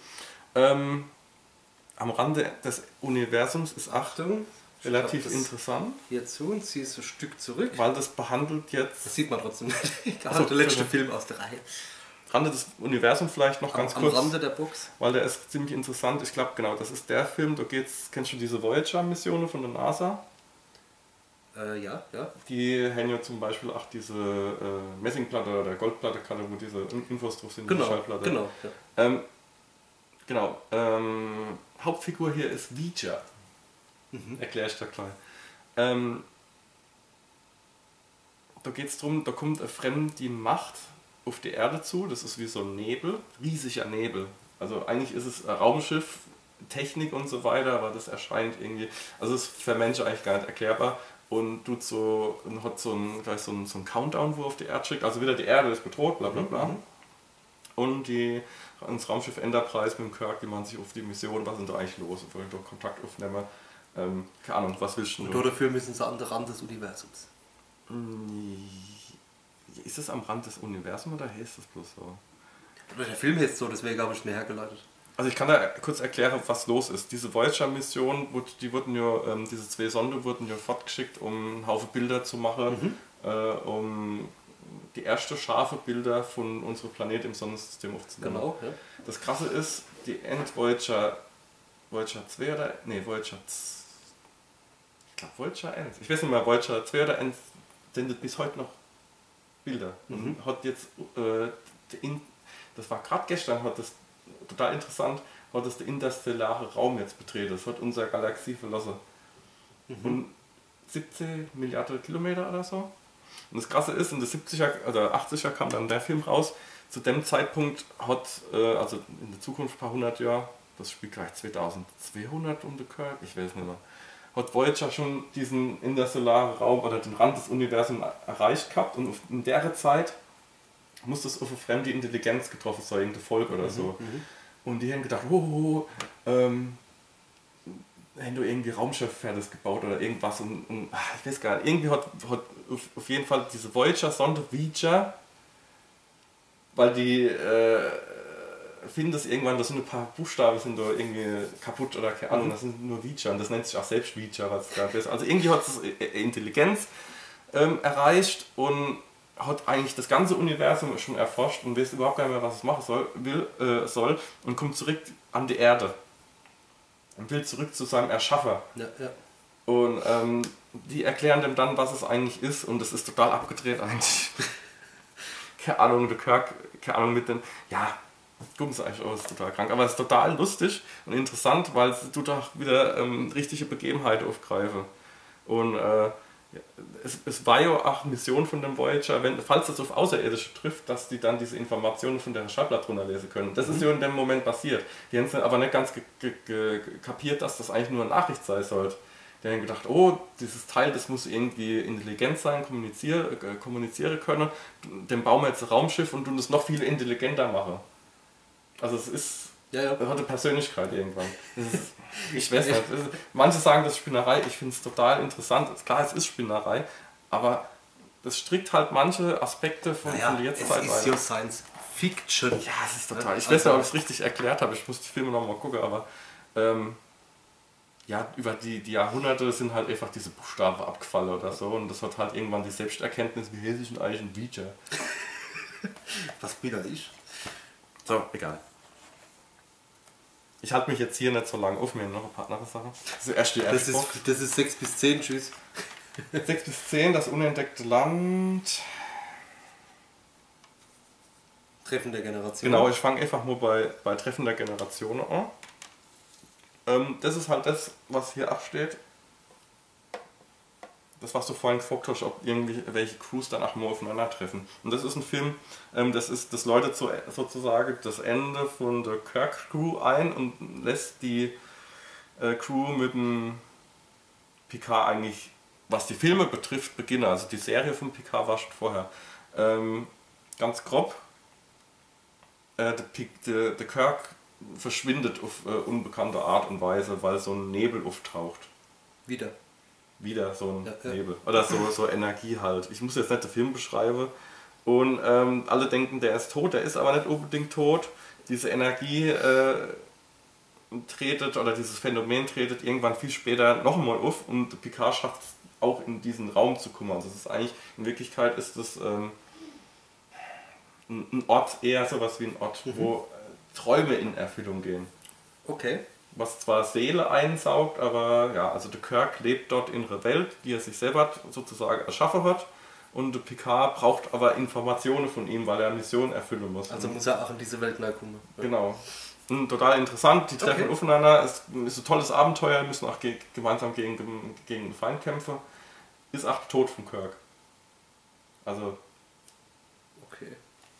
Am Rande des Universums ist Achtung relativ interessant. Hierzu und ziehst ein Stück zurück. Weil das behandelt jetzt. Das sieht man trotzdem nicht. Also der letzte Film aus der Reihe. Rande des Universums vielleicht noch ganz kurz. Am Rande der Box. Weil der ist ziemlich interessant. Ich glaube, genau, das ist der Film. Da geht's, kennst du diese Voyager-Missionen von der NASA? Ja. Die haben ja zum Beispiel auch diese Messingplatte oder Goldplatte, wo diese Infos drauf sind, die Schallplatte. Genau. Hauptfigur hier ist Vija. Erkläre ich da gleich. Da geht es darum, da kommt eine fremde Macht auf die Erde zu. Das ist wie so ein Nebel, riesiger Nebel. Also eigentlich ist es ein Raumschiff, Technik und so weiter, aber das erscheint irgendwie, also es ist für Menschen eigentlich gar nicht erklärbar. Und hat so einen Countdown, wo auf die Erde schickt. Also wieder die Erde ist bedroht, bla bla bla. Und das Raumschiff Enterprise mit dem Kirk, die machen sich auf die Mission, was sind da eigentlich los? Wollen wir Kontakt aufnehmen? Keine Ahnung, was willst du? Und dafür müssen sie an den Rand des Universums. Ist das am Rand des Universums oder heißt das bloß so? Der Film heißt so, deswegen habe ich mir hergeleitet. Also ich kann da kurz erklären, was los ist. Diese Voyager-Mission, diese 2 Sonden wurden ja fortgeschickt, um einen Haufen Bilder zu machen, um die erste scharfe Bilder von unserem Planet im Sonnensystem aufzunehmen. Genau, ja. Das Krasse ist, die Voyager 2 oder, Voyager, ich glaube Voyager 1, ich weiß nicht mehr, Voyager 2 oder 1 sendet bis heute noch Bilder. Und hat jetzt, das war gerade gestern, hat das total interessant, hat es der interstellare Raum jetzt betreten. Das hat unsere Galaxie verlassen. Und 17 Milliarden Kilometer oder so. Und das Krasse ist, in den 70er oder 80er kam dann der Film raus. Zu dem Zeitpunkt hat, also in der Zukunft ein paar hundert Jahre, das spielt gleich 2200 um den Kirk, ich weiß nicht mehr, hat Voyager schon diesen interstellaren Raum oder den Rand des Universums erreicht gehabt und in der Zeit muss das auf eine fremde Intelligenz getroffen sein, irgendein Volk oder so. Und die haben gedacht, haben du irgendwie Raumschiff fertig gebaut oder irgendwas und ich weiß gar nicht, irgendwie hat auf jeden Fall diese Voyager-Sonde Vija, weil die finden das irgendwann, das sind ein paar Buchstaben sind da irgendwie kaputt oder keine Ahnung, das sind nur Vija und das nennt sich auch selbst Vija, was da ist. Also irgendwie hat es Intelligenz erreicht und hat eigentlich das ganze Universum schon erforscht und weiß überhaupt gar nicht mehr, was es machen soll und kommt zurück an die Erde und will zurück zu seinem Erschaffer. Ja. Und die erklären dem dann, was es eigentlich ist und es ist total abgedreht eigentlich. Keine Ahnung, der Kirk, keine Ahnung mit den, ja, gucken sie eigentlich auch, ist total krank, aber es ist total lustig und interessant, weil es tut auch wieder richtige Begebenheiten aufgreifen. Und es war ja auch Mission von dem Voyager, falls das auf Außerirdische trifft, dass die dann diese Informationen von der Schallplatte runterlesen können. Das ist ja in dem Moment passiert. Die haben es aber nicht ganz kapiert, dass das eigentlich nur eine Nachricht sein sollte. Die haben gedacht, oh, dieses Teil, das muss irgendwie intelligent sein, kommunizieren können. Dann bauen wir jetzt ein Raumschiff und tun das noch viel intelligenter machen. Also es ist, das hat eine Persönlichkeit irgendwann. Ich weiß nicht, manche sagen, das ist Spinnerei, ich finde es total interessant. Klar, es ist Spinnerei, aber das strickt halt manche Aspekte von der Jetztzeit weiter. Es ist ja Science Fiction. Ja, es ist total. Ich weiß nicht, ob ich es richtig erklärt habe, ich muss die Filme nochmal gucken, aber ja, über die Jahrhunderte sind halt einfach diese Buchstaben abgefallen oder so und das hat halt irgendwann die Selbsterkenntnis, wie hält sich denn eigentlich ein Feature? Was bin ich? So, egal. Ich halte mich jetzt hier nicht so lange auf, mir noch ein paar andere Sachen. Das ist 6 bis 10, tschüss. 6 bis 10, das unentdeckte Land. Treffen der Generation. Genau, ich fange einfach nur bei Treffen der Generation an. Das ist halt das, was hier absteht. Das, was du vorhin gefragt hast, ob welche Crews danach mal aufeinandertreffen. Und das ist ein Film, das läutet sozusagen das Ende von der Kirk-Crew ein und lässt die Crew mit dem Picard eigentlich, was die Filme betrifft, beginnen. Also die Serie von Picard war schon vorher. Ganz grob. Der Kirk verschwindet auf unbekannte Art und Weise, weil so ein Nebel auftaucht. Wieder so ein Nebel. Oder so Energie halt. Ich muss jetzt nicht den Film beschreiben. Und alle denken, der ist tot, der ist aber nicht unbedingt tot. Diese Energie tretet, oder dieses Phänomen tretet irgendwann viel später nochmal auf und Picard schafft es auch in diesen Raum zu kommen. Also das ist eigentlich, in Wirklichkeit ist das ein Ort, eher sowas wie ein Ort, wo Träume in Erfüllung gehen. Okay. Was zwar Seele einsaugt, aber ja, also der Kirk lebt dort in einer Welt, die er sich selber sozusagen erschaffen hat. Und der Picard braucht aber Informationen von ihm, weil er eine Mission erfüllen muss. Also muss er auch in diese Welt kommen. Genau. Und total interessant, die treffen aufeinander, es ist ein tolles Abenteuer, müssen auch gemeinsam gegen den Feind kämpfen. Ist auch der Tod von Kirk. Also. Okay.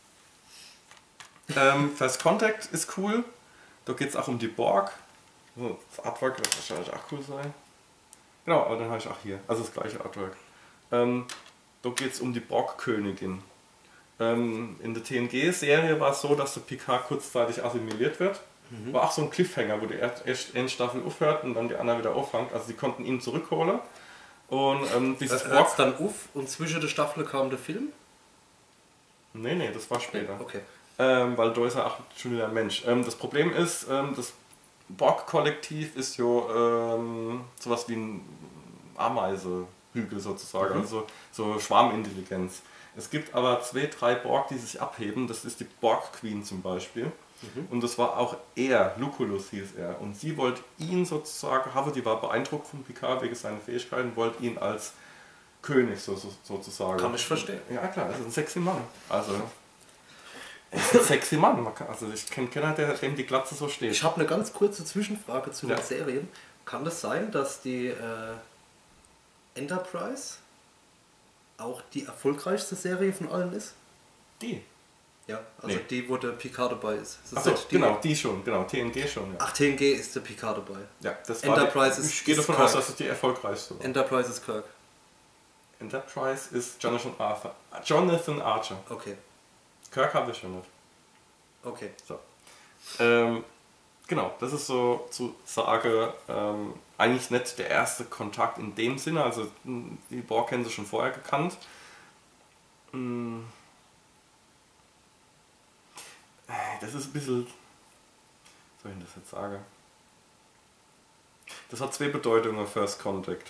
First Contact ist cool. Da geht es auch um die Borg. Das Artwork wird wahrscheinlich auch cool sein. Genau, aber dann habe ich auch hier. Also das gleiche Artwork. Da geht es um die Borg-Königin. In der TNG-Serie war es so, dass der Picard kurzzeitig assimiliert wird. War auch so ein Cliffhanger, wo die erste Endstaffel aufhört und dann die andere wieder aufhängt. Also sie konnten ihn zurückholen. Und dieses Borg dann auf und zwischen der Staffel kam der Film? Nee, das war später. Okay. Weil da ist er auch schon wieder ein Mensch. Das Problem ist, das Borg-Kollektiv ist ja sowas wie ein Ameisehügel sozusagen, also so Schwarmintelligenz. Es gibt aber 2, 3 Borg, die sich abheben, das ist die Borg Queen zum Beispiel. Und das war auch er, Lucullus hieß er. Und sie wollte ihn sozusagen, die war beeindruckt von Picard wegen seiner Fähigkeiten, wollte ihn als König sozusagen. Kann ich verstehen. Ja klar, das ist ein sexy Mann. Also, er ist ein sexy Mann. Also ich kenne keiner, dem die Glatze so steht. Ich habe eine ganz kurze Zwischenfrage zu den Serien. Kann es sein, dass die Enterprise auch die erfolgreichste Serie von allen ist? Die? Ja, also die, wo der Picard dabei ist. Achso, genau, die schon, genau, TNG schon. Ja. Ach, TNG ist der Picard dabei. Ja, das Enterprise war ich gehe davon aus, dass es die erfolgreichste war. Enterprise ist Kirk. Enterprise ist Jonathan Archer. Okay. Kirk habe ich schon nicht. Okay. So. Genau, das ist so zu sagen, eigentlich nicht der erste Kontakt in dem Sinne, also die Borg kennen sie schon vorher gekannt. Das ist ein bisschen, wie soll ich das jetzt sagen? Das hat 2 Bedeutungen, First Contact.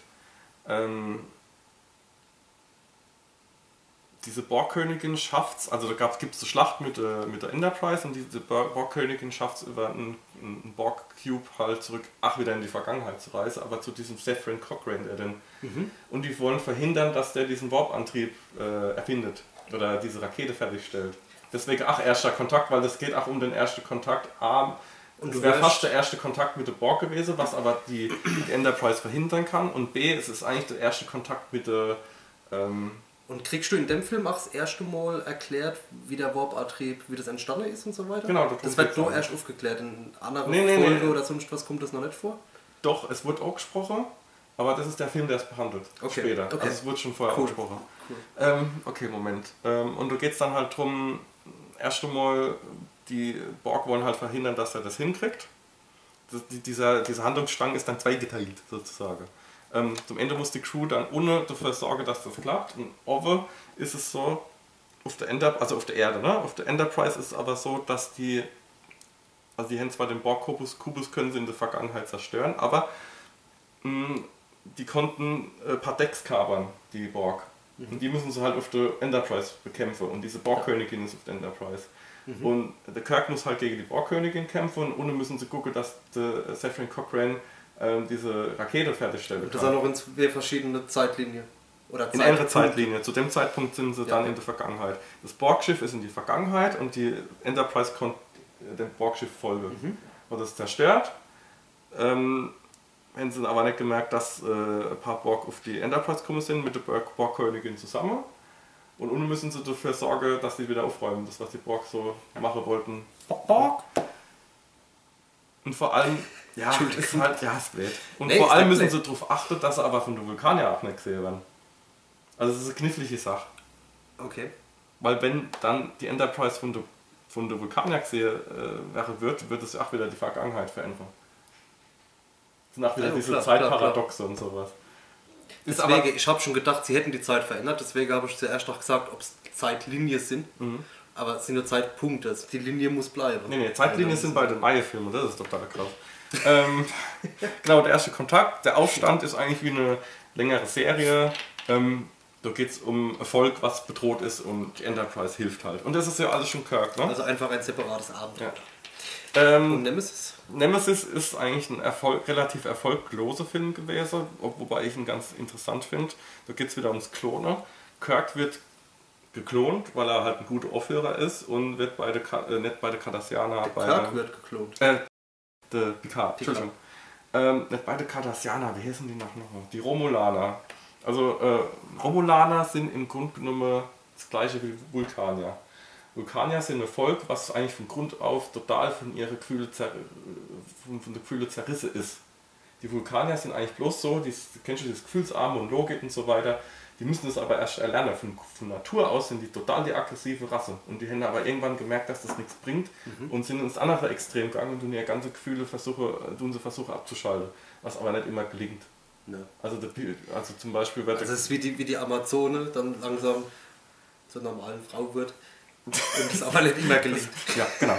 Diese Borg-Königin schafft es, also da gibt es eine Schlacht mit der Enterprise und diese Borg-Königin schafft es über einen Borg-Cube halt zurück, wieder in die Vergangenheit zu reisen, aber zu diesem Zefram Cochrane, der denn. Und die wollen verhindern, dass der diesen Warp-Antrieb erfindet oder diese Rakete fertigstellt. Deswegen erster Kontakt, weil das geht auch um den ersten Kontakt. Und es wäre fast der erste Kontakt mit der Borg gewesen, was aber die Enterprise verhindern kann. Und B, es ist eigentlich der erste Kontakt mit der. Und kriegst du in dem Film auch das erste Mal erklärt, wie der Warp-Antrieb, wie das entstanden ist und so weiter? Genau. Das wird nur erst aufgeklärt. In anderen Folge oder sonst was kommt das noch nicht vor? Doch, es wird auch gesprochen. Aber das ist der Film, der es behandelt. Okay. Später. Okay. Also es wurde schon vorher Cool. angesprochen. Cool. Okay, Moment. Und da geht es dann halt drum, erst einmal, die Borg wollen halt verhindern, dass er das hinkriegt. Dieser Handlungsstrang ist dann zweigeteilt, sozusagen. Zum Ende muss die Crew dann ohne dafür sorgen, dass das klappt. Und over ist es so, auf der Erde, ne? Auf der Enterprise ist es aber so, dass die haben zwar den Borg-Kubus, können sie in der Vergangenheit zerstören, aber die konnten ein paar Decks kapern, die Borg. Und die müssen sie halt auf der Enterprise bekämpfen. Und diese Borg-Königin ist auf der Enterprise. Und der Kirk muss halt gegen die Borg-Königin kämpfen und ohne müssen sie gucken, dass der Zefram Cochrane diese Rakete fertigstellen kann. Das sind noch in zwei verschiedene Zeitlinien. Oder in andere Zeitlinie. Zu dem Zeitpunkt sind sie dann in der Vergangenheit. Das Borg-Schiff ist in die Vergangenheit und die Enterprise konnte dem Borg-Schiff folgen. Und das zerstört. Haben sie aber nicht gemerkt, dass ein paar Borg auf die Enterprise gekommen sind mit der Borg-Königin zusammen. Und ohne müssen sie dafür sorgen, dass sie wieder aufräumen, das was die Borg so machen wollten. Borg! Und vor allem, ja, ist halt, ja, ist blöd. Und vor allem müssen sie darauf achten, dass sie aber von der Vulkanier auch nicht gesehen werden. Also es ist eine knifflige Sache. Okay. Weil wenn dann die Enterprise von der Vulkanier gesehen wird es auch wieder die Vergangenheit verändern. Das sind auch wieder diese Zeitparadoxe und sowas. Deswegen, ich habe schon gedacht, sie hätten die Zeit verändert, deswegen habe ich zuerst auch gesagt, ob es Zeitlinien sind. Aber es sind nur Zeitpunkte, also die Linie muss bleiben. Nee, Zeitlinien sind bei den Maie-Filmen, das ist total krass. Genau, der erste Kontakt, der Aufstand ist eigentlich wie eine längere Serie. Da geht es um Erfolg, was bedroht ist und die Enterprise hilft halt. Und das ist ja alles schon Kirk, ne? Also einfach ein separates Abenteuer. Ja. Und Nemesis? Nemesis ist eigentlich ein relativ erfolgloser Film gewesen, wobei ich ihn ganz interessant finde. Da geht es wieder ums Klonen. Kirk wird geklont, weil er halt ein guter Aufhörer ist und wird nicht bei der Cardassianer... Kirk wird geklont. Der Picard, Entschuldigung. Nicht bei der Cardassianer, wie heißen die noch? Die Romulaner. Also Romulaner sind im Grunde genommen das gleiche wie Vulkanier. Vulkanier sind ein Volk, was eigentlich von Grund auf total von der Gefühle zerrissen ist. Die Vulkanier sind eigentlich bloß so, kennst du das Gefühlsarme und Logik und so weiter, die müssen das aber erst erlernen. Von Natur aus sind die total die aggressive Rasse. Und die haben aber irgendwann gemerkt, dass das nichts bringt und sind ins andere Extrem gegangen und tun ihre ganze Gefühle versuchen abzuschalten, was aber nicht immer gelingt. Ja. Also zum Beispiel wird es ist wie die Amazone dann langsam zur normalen Frau wird und das aber nicht immer gelingt. Ja, genau.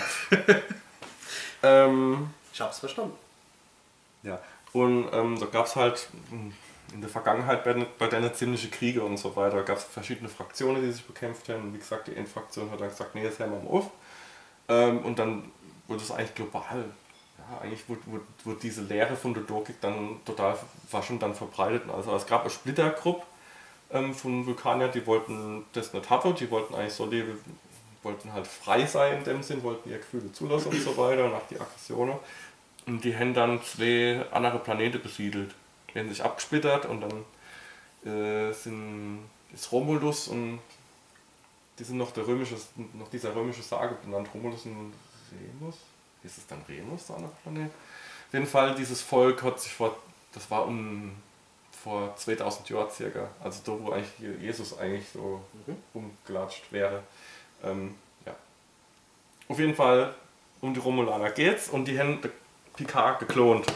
Ich hab's verstanden. Ja, und da gab es halt in der Vergangenheit bei denen ziemliche Kriege und so weiter. Da gab es verschiedene Fraktionen, die sich bekämpft haben. Wie gesagt, die Endfraktion hat dann gesagt, nee, jetzt hören wir mal auf. Und dann wurde es eigentlich global. Ja, eigentlich wurde diese Lehre von der Logik dann war schon dann verbreitet. Also es gab eine Splittergruppe von Vulkaniern, die wollten das nicht haben, die wollten eigentlich so leben, wollten halt frei sein in dem Sinn, wollten ihre Gefühle zulassen und so weiter, nach die Aggressionen. Und die haben dann 2 andere Planeten besiedelt. Die haben sich abgesplittert und dann ist Romulus und die sind noch dieser römische Sage benannt, Romulus und Remus. Ist es dann Remus, der andere Planet? Auf jeden Fall, dieses Volk hat sich das war vor 2000 Jahren circa, also da wo eigentlich Jesus eigentlich so rumgelatscht wäre. Ja. Auf jeden Fall um die Romulaner geht's und die haben Picard geklont.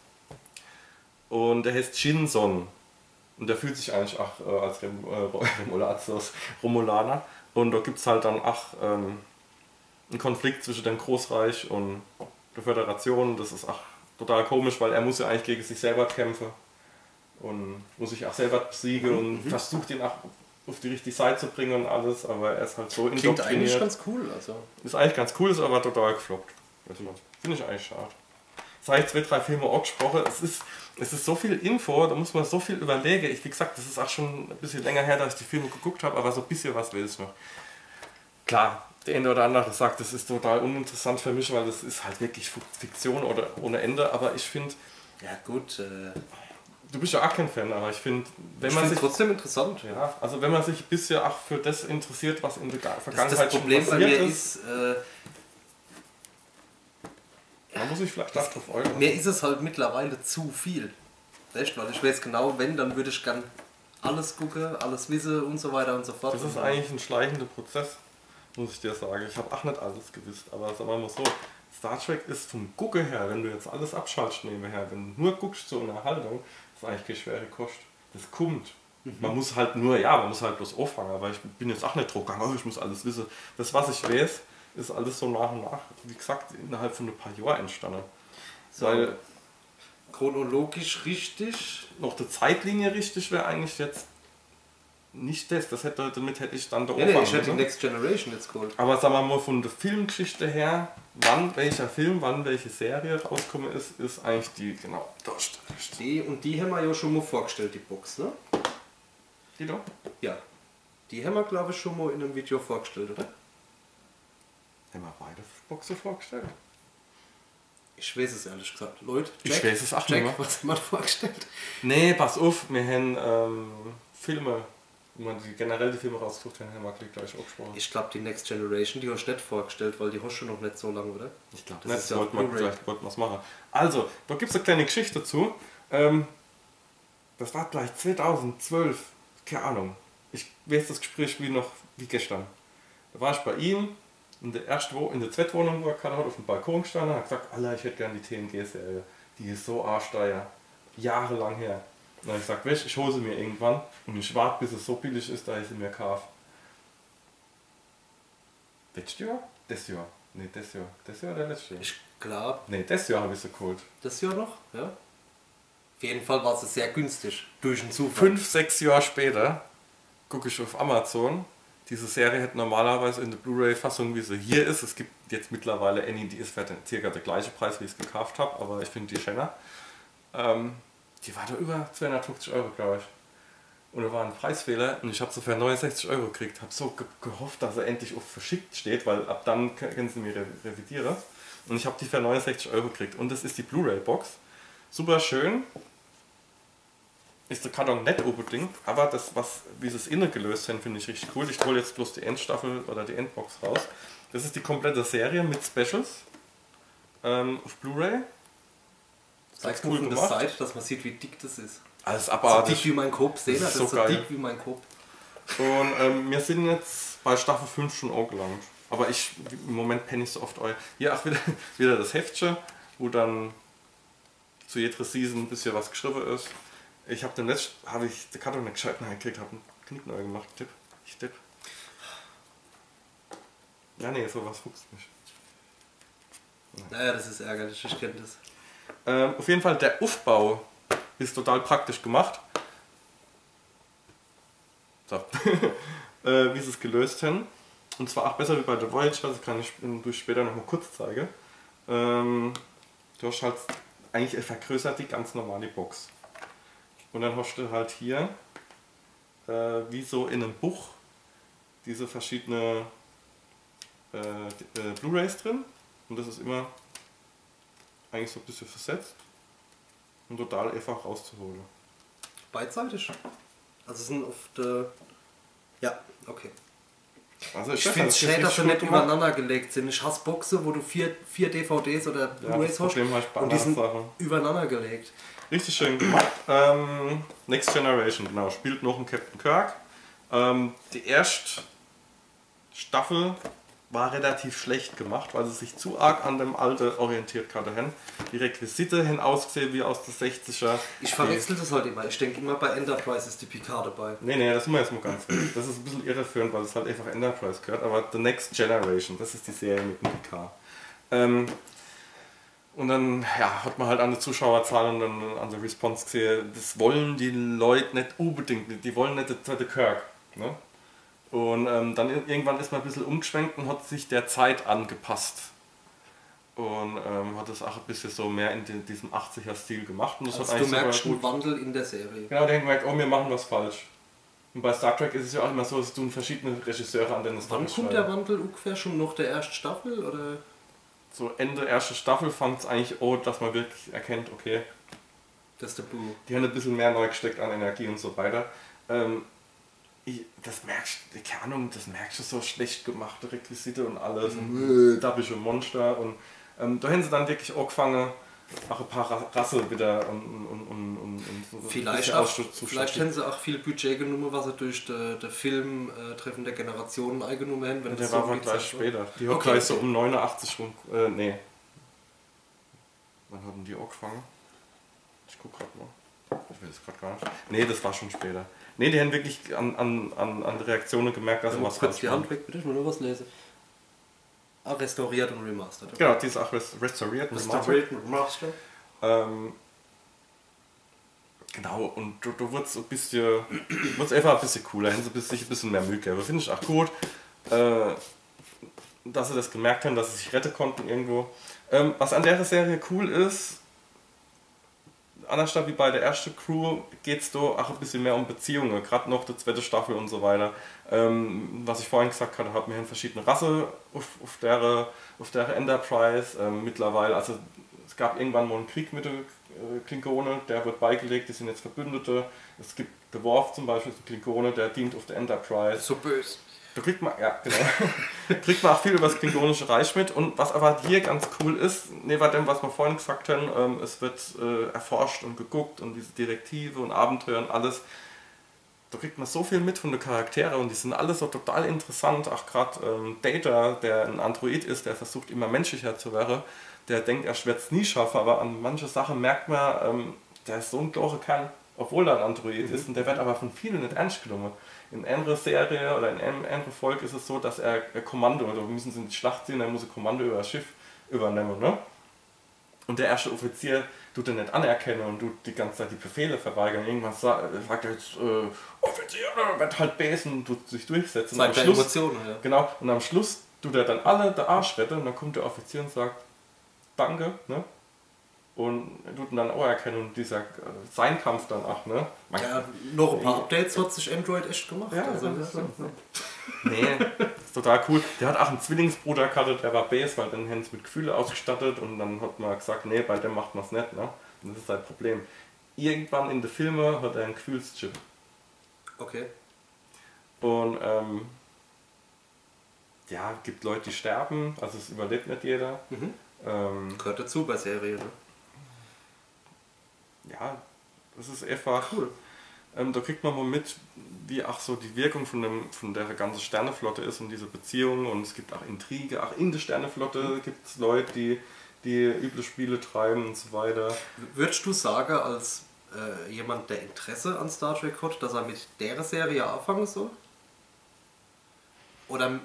Und der heißt Shinson. Und der fühlt sich eigentlich auch als Romulaner. Und da gibt es halt dann auch einen Konflikt zwischen dem Großreich und der Föderation. Das ist auch total komisch, weil er muss ja eigentlich gegen sich selber kämpfen. Und muss sich auch selber besiegen und versucht ihn auch auf die richtige Seite zu bringen und alles. Aber er ist halt so indoktriniert. Klingt eigentlich ganz cool. Also. Ist eigentlich ganz cool, ist aber total gefloppt. Finde ich eigentlich schade. Das habe ich 2, 3 Filme auch gesprochen. Es ist so viel Info, da muss man so viel überlegen. Wie gesagt, das ist auch schon ein bisschen länger her, dass ich die Filme geguckt habe, aber so ein bisschen was will ich noch. Klar, der eine oder andere sagt, das ist total uninteressant für mich, weil das ist halt wirklich Fiktion oder ohne Ende, aber ich finde... Ja gut... Du bist ja auch kein Fan, aber ich finde, wenn man sich... trotzdem interessant. Ja, also wenn man sich ein bisschen auch für das interessiert, was in der Vergangenheit das Problem schon passiert bei mir ist... Da muss ich vielleicht das drauf eure. Mir ist es halt mittlerweile zu viel. Echt, weil ich weiß genau, wenn, dann würde ich gern alles gucken, alles wissen und so weiter und so fort. Das ist eigentlich ein schleichender Prozess, muss ich dir sagen. Ich habe auch nicht alles gewusst, aber sagen wir mal so, Star Trek ist vom Gucken her, wenn du jetzt alles abschaltest nebenher, wenn du nur guckst zur Unterhaltung, ist eigentlich keine schwere Kost. Das kommt. Man muss halt nur, ja, man muss halt bloß auffangen, aber ich bin jetzt auch nicht drauf gegangen, oh, ich muss alles wissen. Das, was ich weiß, ist alles so nach und nach, wie gesagt, innerhalb von ein paar Jahren entstanden. So. Weil Chronologisch richtig. noch die Zeitlinie richtig wäre eigentlich jetzt nicht das hätte, damit hätte ich dann da Nee, ich hätte die Next Generation jetzt geholt. Aber sagen wir mal von der Filmgeschichte her, wann welcher Film, wann welche Serie rausgekommen ist eigentlich die, genau, da steht. Die haben wir ja schon mal vorgestellt, die Box, ne? Die da? Ja. Die haben wir, glaube ich, schon mal in einem Video vorgestellt, oder? Haben wir beide Boxen vorgestellt? Ich weiß es ehrlich gesagt. Leute, Ich weiß es auch nicht Jack, mehr. was haben wir vorgestellt? Nee, pass auf, wir haben Filme, wo man generell die Filme rausgesucht haben wir gleich auch gesprochen. Ich glaube, die Next Generation, die hast du nicht vorgestellt, weil die hast du noch nicht so lange, oder? Ich glaube, das das ist ja wollten wir, vielleicht wollten wir es machen. Also, da gibt es eine kleine Geschichte dazu. Das war gleich 2012, keine Ahnung. Ich weiß das Gespräch wie gestern. Da war ich bei ihm in der zweiten Wohnung, wo er gerade auf dem Balkon gestanden hat, gesagt, Alter, ich hätte gerne die TNG-Serie. Die ist so arschteuer. Jahrelang her. Und dann habe ich gesagt, weißt, ich hole sie mir irgendwann und ich warte, bis es so billig ist, da ich sie mir kaufe. Letztes Jahr? Das Jahr. Nee, das Jahr. Das Jahr oder letztes Jahr? Ich glaube, Nee, das Jahr habe ich sie geholt. das Jahr noch, ja. Auf jeden Fall war es sehr günstig. Durch den Zufall. 5, 6 Jahre später gucke ich auf Amazon. Diese Serie hätte normalerweise in der Blu-ray-Fassung, wie sie hier ist. Es gibt jetzt mittlerweile eine, die ist für circa der gleiche Preis, wie ich es gekauft habe, aber ich finde die schöner. Die war da über 250 Euro, glaube ich. Und da war ein Preisfehler und ich habe sie für 69 Euro gekriegt. Habe so gehofft, dass er endlich auf verschickt steht, weil ab dann können sie mir revidieren. Und ich habe die für 69 Euro gekriegt. Und das ist die Blu-ray-Box. Super schön. Ist der Karton nicht unbedingt, aber das, wie sie es innen gelöst haben, finde ich richtig cool. Ich hole jetzt bloß die Endstaffel oder die Endbox raus. Das ist die komplette Serie mit Specials auf Blu-ray. Zeigst du von der Seite, dass man sieht, wie dick das ist. Alles So abartig. dick wie mein Kopf, sehen das ist so geil. dick wie mein Kopf. Und wir sind jetzt bei Staffel 5 schon angelangt. Aber im Moment penne ich so oft euch. Hier auch wieder das Heftchen, wo dann zu jeder Season ein bisschen was geschrieben ist. Ich habe den Karton nicht gescheit gekriegt, habe einen Knick neu gemacht. Ich tipp. Ja, nee, sowas fuchst mich. Naja, das ist ärgerlich, ich kenne das. Auf jeden Fall, der Aufbau ist total praktisch gemacht. So. Wie sie es gelöst haben. Und zwar auch besser wie bei The Voyager, das kann ich später noch mal kurz zeigen. Du hast halt eigentlich eine vergrößerte, ganz normale Box. Und dann hast du halt hier, wie so in einem Buch, diese verschiedenen Blu-rays drin. Und das ist immer eigentlich so ein bisschen versetzt und total einfach rauszuholen. Beidseitig? Also sind auf der... Ja, okay. Also Ich finde es schade, dass sie nicht übereinander gelegt sind. Ich hasse Boxen, wo du vier DVDs oder Blu-rays hast und die sind übereinander gelegt. Richtig schön gemacht. Next Generation, genau, spielt noch ein Captain Kirk. Die erste Staffel war relativ schlecht gemacht, weil sie sich zu arg an dem Alten orientiert haben. Die Requisite hin ausgesehen wie aus den 60er. Ich verwechsel das halt immer. Ich denke immer, bei Enterprise ist die Picard dabei. Nee, das sind wir jetzt mal ganz ehrlich. Das ist ein bisschen irreführend, weil es halt einfach Enterprise gehört. Aber The Next Generation, das ist die Serie mit dem Picard. Und dann hat man halt an die Zuschauerzahlen und dann an der Response gesehen, das wollen die Leute nicht unbedingt. Die wollen nicht den zweiten Kirk. Ne? Und dann irgendwann ist man ein bisschen umgeschwenkt und hat sich der Zeit angepasst. Und hat das auch ein bisschen so mehr in diesem 80er-Stil gemacht. Und das also hat du merkst einen Wandel in der Serie. Genau, der gemerkt, oh, wir machen was falsch. Und bei Star Trek ist es ja auch immer so, es tun verschiedene Regisseure an den Wann kommt der Wandel ungefähr schon noch der ersten Staffel? Oder? So Ende erste Staffel fand es eigentlich an, dass man wirklich erkennt, okay, das ist der Blue. Die haben ein bisschen mehr neu gesteckt an Energie und so weiter. Das merkst du, keine Ahnung, das merkst du so schlecht gemachte Requisite und alles. Und dabische Monster. Und da haben sie dann wirklich angefangen, auch ein paar Rasse wieder und so Vielleicht hätten sie auch viel Budget genommen, was sie durch den Film Treffen der Generationen eingenommen haben. Wenn der das war so aber gleich später. Die hat okay, gleich so um 89 rum. Nee. Wann hatten die angefangen? Ich guck grad mal. Ich weiß es gerade gar nicht. Nee, das war schon später. Nee, die haben wirklich an Reaktionen gemerkt, dass sie was falsch die Hand weg, bitte, ich will nur was lesen. Ah, restauriert und remastered. Okay. Genau, die ist auch restauriert und remastered. Genau, und du wurdest ein bisschen, einfach ein bisschen cooler, haben sie sich ein bisschen mehr Mühe gegeben. Finde ich auch gut, dass sie das gemerkt haben, dass sie sich retten konnten irgendwo. Was an der Serie cool ist, anders wie bei der ersten Crew, geht es da auch ein bisschen mehr um Beziehungen, gerade noch die zweite Staffel und so weiter. Was ich vorhin gesagt hatte, haben wir verschiedene Rassen auf der Enterprise mittlerweile. Also es gab irgendwann mal einen Krieg mit den Klingonen, der wird beigelegt, die sind jetzt Verbündete. Es gibt The Worf zum Beispiel, der Klingone, der dient auf der Enterprise. So böse. Da kriegt man, ja, genau. Kriegt man auch viel über das Klingonische Reich mit. Und was aber hier ganz cool ist, neben dem, was wir vorhin gesagt haben, es wird erforscht und geguckt und diese Direktive und Abenteuer und alles. Da kriegt man so viel mit von den Charakteren und die sind alle so total interessant. Auch gerade Data, der ein Android ist, der versucht immer menschlicher zu werden. Der denkt, er wird es nie schaffen, aber an manche Sachen merkt man, der ist so ein klarer Kerl, obwohl er ein Android ist. Und der wird aber von vielen nicht ernst genommen. In einer Serie oder in einer Folge ist es so, dass er Kommando, oder wir müssen in die Schlacht ziehen, er muss ein Kommando über das Schiff übernehmen. Ne? Und der erste Offizier tut er nicht anerkennen und tut die ganze Zeit die Befehle verweigern. Irgendwann sagt er jetzt, Offizier, wird halt besen und tut sich durchsetzen. Zeigt Emotionen, ja. Genau, und am Schluss tut er dann alle der Arsch retten und dann kommt der Offizier und sagt, danke, ne? Und tut ihn dann auch erkennen und dieser sein Kampf dann auch, ne? Ja, noch ein paar Updates hat sich Android echt gemacht. Ja, also, nee, ist total cool. Der hat auch einen Zwillingsbruder gehabt, der war Base, weil dann haben sie mit Gefühle ausgestattet und dann hat man gesagt, nee, bei dem macht man es nicht, ne? Und das ist halt Problem. Irgendwann in den Filmen hat er einen Gefühlschip. Okay. Und ja, gibt Leute, die sterben, also es überlebt nicht jeder. Gehört dazu bei Serien, ne? Ja, das ist einfach cool. Da kriegt man mal mit, wie auch so die Wirkung von der ganzen Sterneflotte ist und diese Beziehungen und es gibt auch Intrige, auch in der Sterneflotte gibt es Leute, die üble Spiele treiben und so weiter. Würdest du sagen, als jemand, der Interesse an Star Trek hat, dass er mit der Serie anfangen soll? Oder?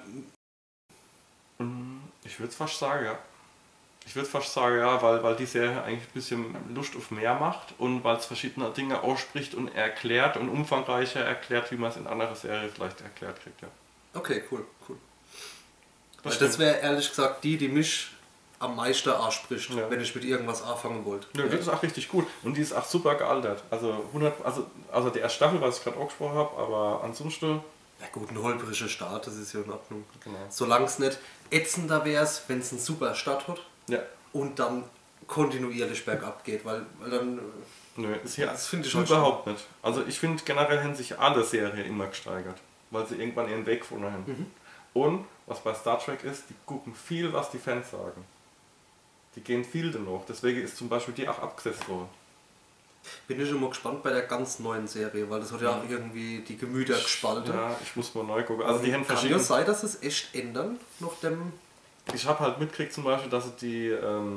Ich würde es fast sagen, ja. Ich würde fast sagen, ja, weil die Serie eigentlich ein bisschen Lust auf mehr macht und weil es verschiedene Dinge ausspricht und erklärt und umfangreicher erklärt, wie man es in anderer Serie vielleicht erklärt kriegt, ja. Okay, cool. Das wäre ehrlich gesagt die mich am meisten anspricht, ja, wenn ich mit irgendwas anfangen wollte. Ja, die ist auch richtig gut und die ist auch super gealtert. Also die erste Staffel, was ich gerade auch gesprochen habe, aber ansonsten... Ja gut, ein holpriger Start, das ist ja in Ordnung. Genau. Solange es nicht ätzender wäre, wenn es einen super Start hat. Ja. Und dann kontinuierlich bergab geht, weil dann... Nö, das finde ich überhaupt nicht. Also ich finde generell haben sich alle Serien immer gesteigert, weil sie irgendwann ihren Weg gefunden haben. Und was bei Star Trek ist, die gucken viel, was die Fans sagen. Die gehen viel dennoch, deswegen ist zum Beispiel die auch abgesetzt worden. Bin ich immer gespannt bei der ganz neuen Serie, weil das hat ja auch irgendwie die Gemüter gespalten. Ja, ich muss mal neu gucken. Also die haben kann ja sein, dass es echt ändern, nach dem... Ich habe halt mitgekriegt zum Beispiel, dass sie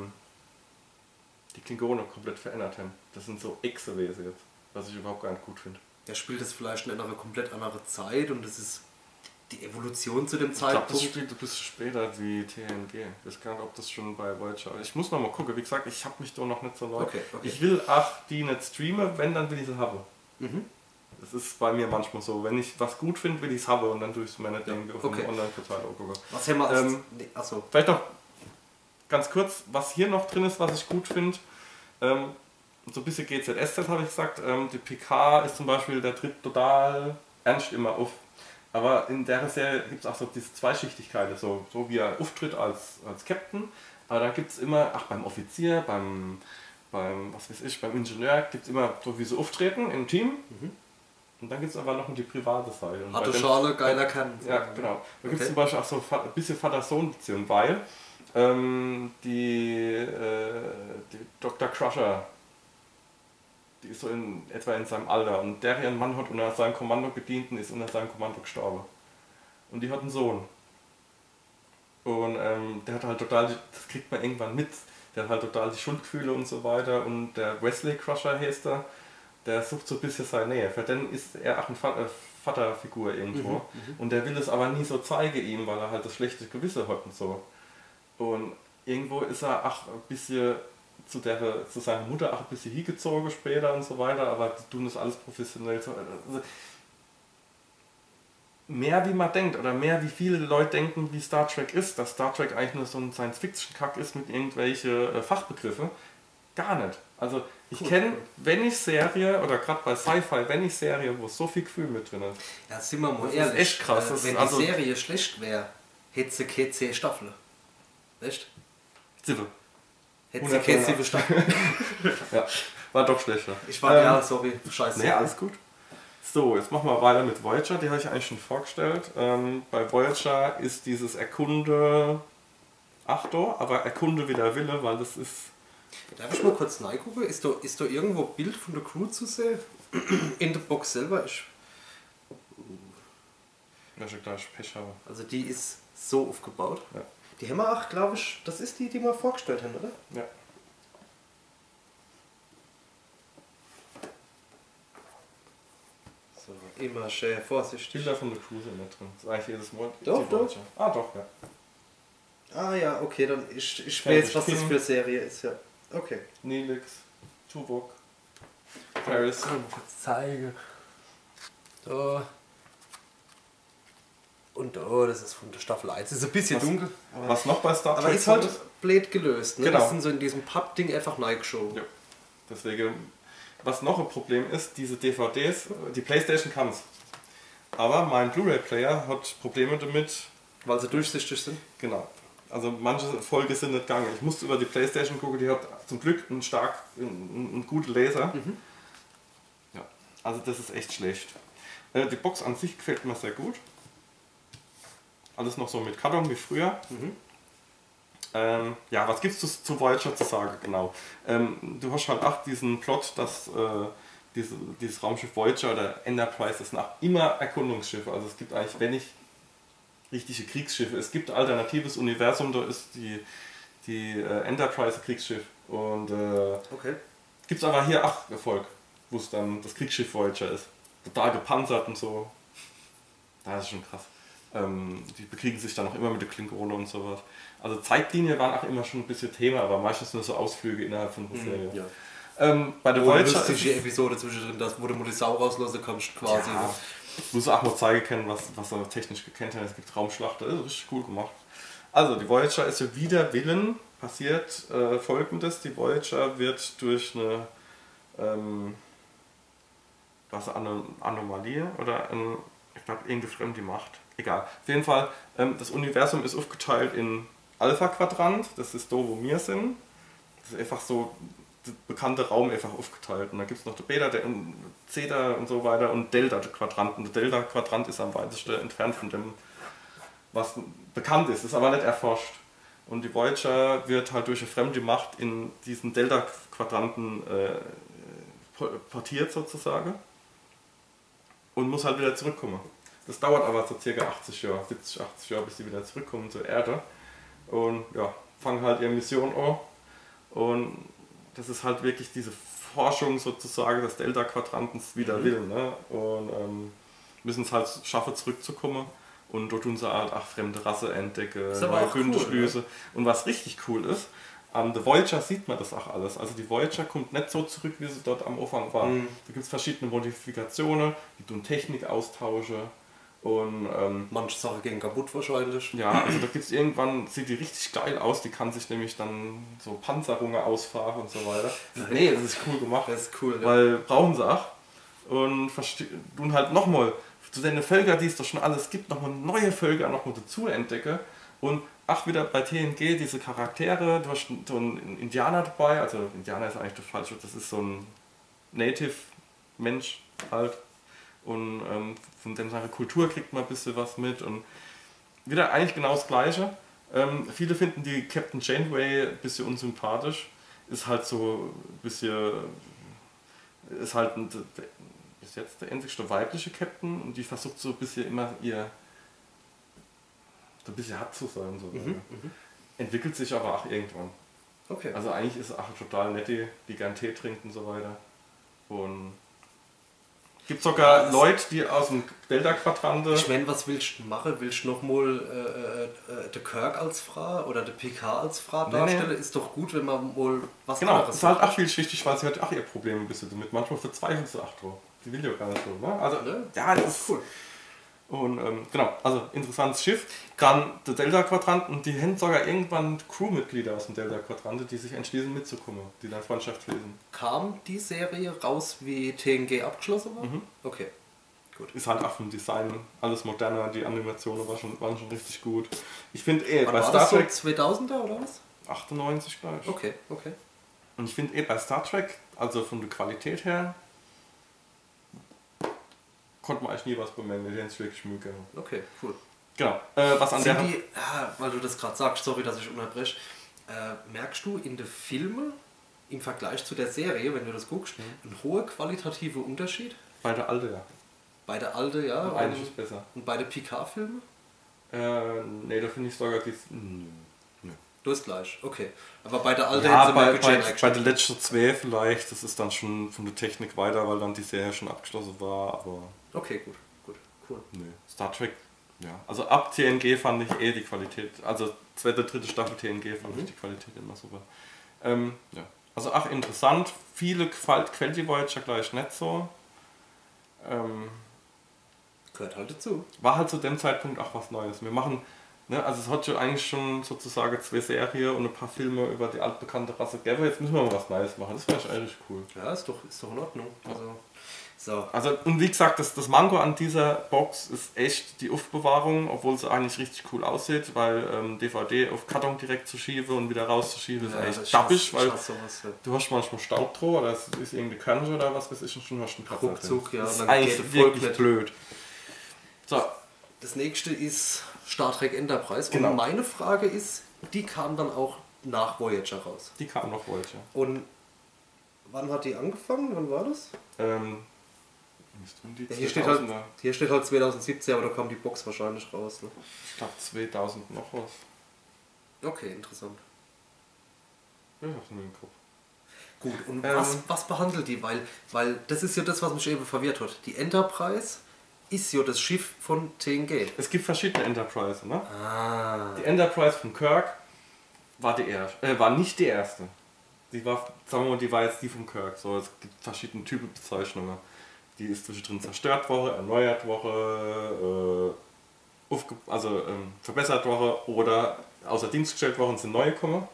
die Klingonen komplett verändert haben. Das sind so Echsewesen jetzt, was ich überhaupt gar nicht gut finde. Ja, spielt das vielleicht in einer komplett andere Zeit und das ist die Evolution zu dem Zeitpunkt. Ich glaube, das Zeitpunkt. spielt ein bisschen später wie TNG. Ich weiß gar nicht, ob das schon bei Voyager ist. Ich muss noch mal gucken. Wie gesagt, ich habe mich da noch nicht so neu. Okay. Ich will auch die nicht streamen, wenn, dann will ich sie haben. Das ist bei mir manchmal so. Wenn ich was gut finde, will ich es haben und dann tue ich es mir nicht irgendwie auf einem Online-Portal gucken. Was haben wir als... achso. Vielleicht noch ganz kurz, was hier noch drin ist, was ich gut finde. So ein bisschen GZSZ habe ich gesagt. Die PK ist zum Beispiel, der tritt total ernst immer auf. Aber in der Serie gibt es auch so diese Zweischichtigkeit, so wie er auftritt als Captain. Aber dann gibt es immer, beim Offizier, beim Ingenieur gibt es immer so wie sie auftreten im Team. Und dann gibt es aber noch die private Seite. Harte Schale, geiler Kern. Ja, genau. Da gibt es zum Beispiel auch so ein bisschen Vater-Sohn-Beziehung, weil Die Dr. Crusher, die ist so etwa in seinem Alter und deren Mann hat unter seinem Kommando gedient und ist unter seinem Kommando gestorben. Und die hat einen Sohn. Und der hat halt total, das kriegt man irgendwann mit, der hat halt total die Schuldgefühle und so weiter. Und der Wesley Crusher heißt der sucht so ein bisschen seine Nähe. Für den ist er auch eine Vaterfigur irgendwo. Und der will es aber nie so zeigen ihm, weil er halt das schlechte Gewissen hat und so. Und irgendwo ist er auch ein bisschen zu seiner Mutter auch ein bisschen hingezogen später und so weiter, aber die tun das alles professionell. Also mehr wie man denkt oder mehr wie viele Leute denken, wie Star Trek ist, dass Star Trek eigentlich nur so ein Science-Fiction-Kack ist mit irgendwelchen Fachbegriffen. Gar nicht. Also ich kenne, wenn ich Serie, oder gerade bei Sci-Fi, wenn ich Serie, wo so viel Gefühl mit drin ist. Ja, sind wir mal das ehrlich. ist echt krass. Wenn die Serie schlecht wäre, hätte sie keine 10 Staffeln. Weißt du? 7. Hätte sie keine 7 Staffeln. Ja, war doch schlechter. Ich war, ja, sorry, scheiße. Nee, alles gut. So, jetzt machen wir weiter mit Voyager, die habe ich eigentlich schon vorgestellt. Bei Voyager ist dieses Erkunde Achtung, aber Erkunde wie der Wille, weil das ist... Darf ich mal kurz reingucken? Ist da irgendwo ein Bild von der Crew zu sehen? In der Box selber? Ich gleich Pech habe. Also die ist so aufgebaut. Ja. Die haben wir auch, glaube ich, das ist die wir vorgestellt haben, oder? Ja. So, immer schön vorsichtig. Bilder von der Crew sind nicht drin. Das ist eigentlich jedes Mal. Doch, doch. Ah, doch, ja. Ah ja, okay, dann ich weiß, was das für eine Serie ist, ja. Okay. Neelix, Tuvok, Paris. Ich kann mal kurz zeigen. Da. Und das ist von der Staffel 1. Ist ein bisschen dunkel. Was noch bei Star Trek aber ist halt blöd gelöst. Ne? Genau. Das sind so in diesem Papp-Ding einfach reingeschoben. Ja. Deswegen, was noch ein Problem ist, diese DVDs, die Playstation kann es. Aber mein Blu-ray-Player hat Probleme damit. Weil sie durchsichtig sind? Genau. Also manche Folgen sind nicht gegangen. Ich musste über die Playstation gucken, die hat zum Glück einen guten Laser. Ja, also das ist echt schlecht. Die Box an sich gefällt mir sehr gut. Alles noch so mit Karton wie früher. Ja, was gibt es zu Voyager zu sagen? Genau. Du hast halt auch diesen Plot, dass dieses Raumschiff Voyager oder Enterprise ist nach immer Erkundungsschiffe. Also es gibt eigentlich, wenn nicht richtige Kriegsschiffe. Es gibt ein alternatives Universum, da ist die Enterprise Kriegsschiff. Und okay. Gibt es aber hier auch Erfolg, wo es dann das Kriegsschiff Voyager ist. Total gepanzert und so. Das ist schon krass. Die bekriegen sich dann auch immer mit der Klingone und sowas. Also Zeitlinie waren auch immer schon ein bisschen Thema, aber meistens nur so Ausflüge innerhalb von der Serie. Ja. Bei der Voyager ist die Episode zwischendrin, wo du die Sau rauslassen kannst quasi. Ja, muss auch mal zeigen können, was er technisch gekannt hat. Es gibt Raumschlachten, das ist richtig cool gemacht. Also die Voyager ist ja wider Willen passiert Folgendes. Die Voyager wird durch eine Anomalie oder ich glaube irgendeine fremde Macht. Egal. Auf jeden Fall, das Universum ist aufgeteilt in Alpha-Quadrant, das ist da, wo wir sind. Das ist einfach so der bekannte Raum einfach aufgeteilt. Und dann gibt es noch der Beta, der Zeta und so weiter und Delta-Quadrant. Und der Delta-Quadrant ist am weitesten entfernt von dem, was bekannt ist aber nicht erforscht. Und die Voyager wird halt durch eine fremde Macht in diesen Delta-Quadranten portiert sozusagen und muss halt wieder zurückkommen. Das dauert aber so circa 80 Jahre, 70, 80 Jahre, bis sie wieder zurückkommen zur Erde und ja, fangen halt ihre Mission an und das ist halt wirklich diese Forschung sozusagen des Delta-Quadrantens wider Willen, ne? Und müssen es halt schaffen zurückzukommen und dort tun sie halt auch fremde Rasse entdecken, neue Funde schließen. Und was richtig cool ist, an der Voyager sieht man das auch alles. Also die Voyager kommt nicht so zurück, wie sie dort am Anfang war. Da gibt es verschiedene Modifikationen, die tun Technik austauschen. Und manche Sachen gehen kaputt wahrscheinlich. Ja, also da gibt es irgendwann, sieht die richtig geil aus, die kann sich nämlich dann so Panzerungen ausfahren und so weiter. Nee, das ist cool gemacht. Das ist cool, weil brauchen sie auch. Und tun halt nochmal zu den Völkern, die es doch schon alles gibt, nochmal neue Völker nochmal dazu entdecken. Und ach, wieder bei TNG diese Charaktere, du hast so einen Indianer dabei, also Indianer ist eigentlich der falsche, das ist so ein Native-Mensch halt. Und von dem seiner Kultur kriegt man ein bisschen was mit und wieder eigentlich genau das Gleiche. Viele finden die Captain Janeway ein bisschen unsympathisch. Ist halt so ein bisschen. Ist halt bis jetzt der einzigste weibliche Captain und die versucht so ein bisschen immer so ein bisschen hart zu sein. So. Entwickelt sich aber auch irgendwann. Okay. Also eigentlich ist es auch total nett, die gern Tee trinkt und so weiter. Und gibt sogar Leute, die aus dem Delta-Quadrante. Ich meine, was willst du machen? Willst du nochmal den Kirk als Frau oder den Picard als Frau darstellen? Ist doch gut, wenn man mal was Genau, anderes das ist halt auch viel wichtig, weil sie hat auch ihr Problem ein bisschen damit. Manchmal verzweifelt sie auch drauf. Sie will ja gar nicht so, ne? Also, ja, das ist cool. Und genau, also interessantes Schiff. Dann der Delta-Quadrant und die haben sogar irgendwann Crewmitglieder aus dem Delta-Quadrante, die sich entschließen mitzukommen, die dann Freundschaft lesen. Kam die Serie raus, wie TNG abgeschlossen war? Okay, gut. Ist halt auch vom Design alles moderner, die Animationen waren schon richtig gut. Ich finde bei war Star das Trek... So 2000er oder was? 98 gleich. Okay. Und ich finde bei Star Trek, also von der Qualität her, konnte man eigentlich nie was bemängeln, die haben es wirklich Mühe gehabt. Okay, cool. Genau. Was an der... weil du das gerade sagst, sorry, dass ich unterbreche, merkst du in den Filmen im Vergleich zu der Serie, wenn du das guckst, einen hohen qualitativen Unterschied? Bei der Alte, ja. Bei der Alte, ja. Und eigentlich ist besser. Und bei den Picard-Filmen? Nee, da finde ich sogar die... Du ist gleich, okay. Aber bei der Alte ja, hätten sie mehr Budget bei den letzten zwei vielleicht, das ist dann schon von der Technik weiter, weil dann die Serie schon abgeschlossen war, aber... Okay, gut, cool. Nee, Star Trek, ja. Also ab TNG fand ich die Qualität, also zweite, dritte Staffel TNG fand ich die Qualität immer super. Ja. Also auch interessant, viele gefällt die Voyager gleich nicht so. Gehört halt dazu. War halt zu dem Zeitpunkt auch was Neues. Wir machen, ne, also es hat ja eigentlich schon sozusagen 2 Serien und ein paar Filme über die altbekannte Rasse gegeben. Jetzt müssen wir mal was Neues machen. Das wäre eigentlich cool. Ja, ist doch in Ordnung. Also, und wie gesagt, das Manko an dieser Box ist echt die Aufbewahrung, obwohl sie eigentlich richtig cool aussieht, weil DVD auf Karton direkt zu schieben und wieder rauszuschieben ist echt dappig, weil du hast manchmal Staub drauf oder es ist irgendeine Körner oder was weiß ich und schon hast du einen Platz. Ruckzuck, ja. Das ist eigentlich wirklich blöd. So. Das nächste ist Star Trek Enterprise. Genau. Und meine Frage ist, die kam dann auch nach Voyager raus. Die kam noch Voyager. Und wann hat die angefangen? Wann war das? Ja, hier steht halt 2017, aber da kam die Box wahrscheinlich raus. Ne? Ich glaube 2000 noch was. Okay, interessant. Ich hab's nur im Kopf. Gut, und was behandelt die? Weil das ist ja das, was mich eben verwirrt hat. Die Enterprise ist ja das Schiff von TNG. Es gibt verschiedene Enterprise, ne? Ah. Die Enterprise von Kirk war war nicht die erste. Die war, sagen wir mal, die war jetzt die von Kirk. So, es gibt verschiedene Typenbezeichnungen. Die ist zwischendrin zerstört worden, erneuert worden, verbessert worden oder außer Dienst gestellt worden, sind neue gekommen.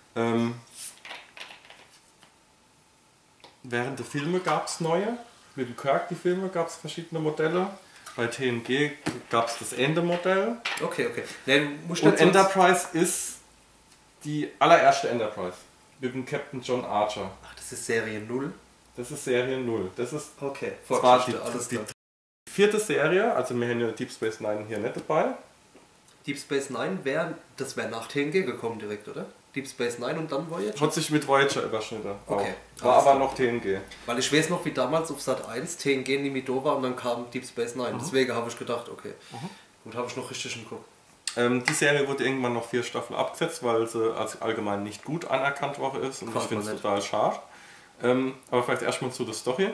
Während der Filme gab es neue. Mit dem Kirk, die Filme, gab es verschiedene Modelle. Bei TNG gab es das Ende-Modell. Okay. Nee, und Enterprise ist die allererste Enterprise. Mit dem Captain John Archer. Ach, das ist Serie 0? Das ist Serie 0. Das ist zwar die 4. Serie, also wir haben ja Deep Space Nine hier nicht dabei. Deep Space Nine wäre nach TNG gekommen direkt, oder? Deep Space Nine und dann Voyager? Hat sich mit Voyager überschnitten. Okay. War aber noch TNG. Weil ich weiß noch, wie damals auf Sat 1 TNG nicht da war und dann kam Deep Space Nine. Deswegen habe ich gedacht, okay. Gut, habe ich noch richtig im Kopf. Die Serie wurde irgendwann noch 4 Staffeln abgesetzt, weil sie als allgemein nicht gut anerkannt worden ist und ich finde es total schade. Aber vielleicht erstmal zu der Story.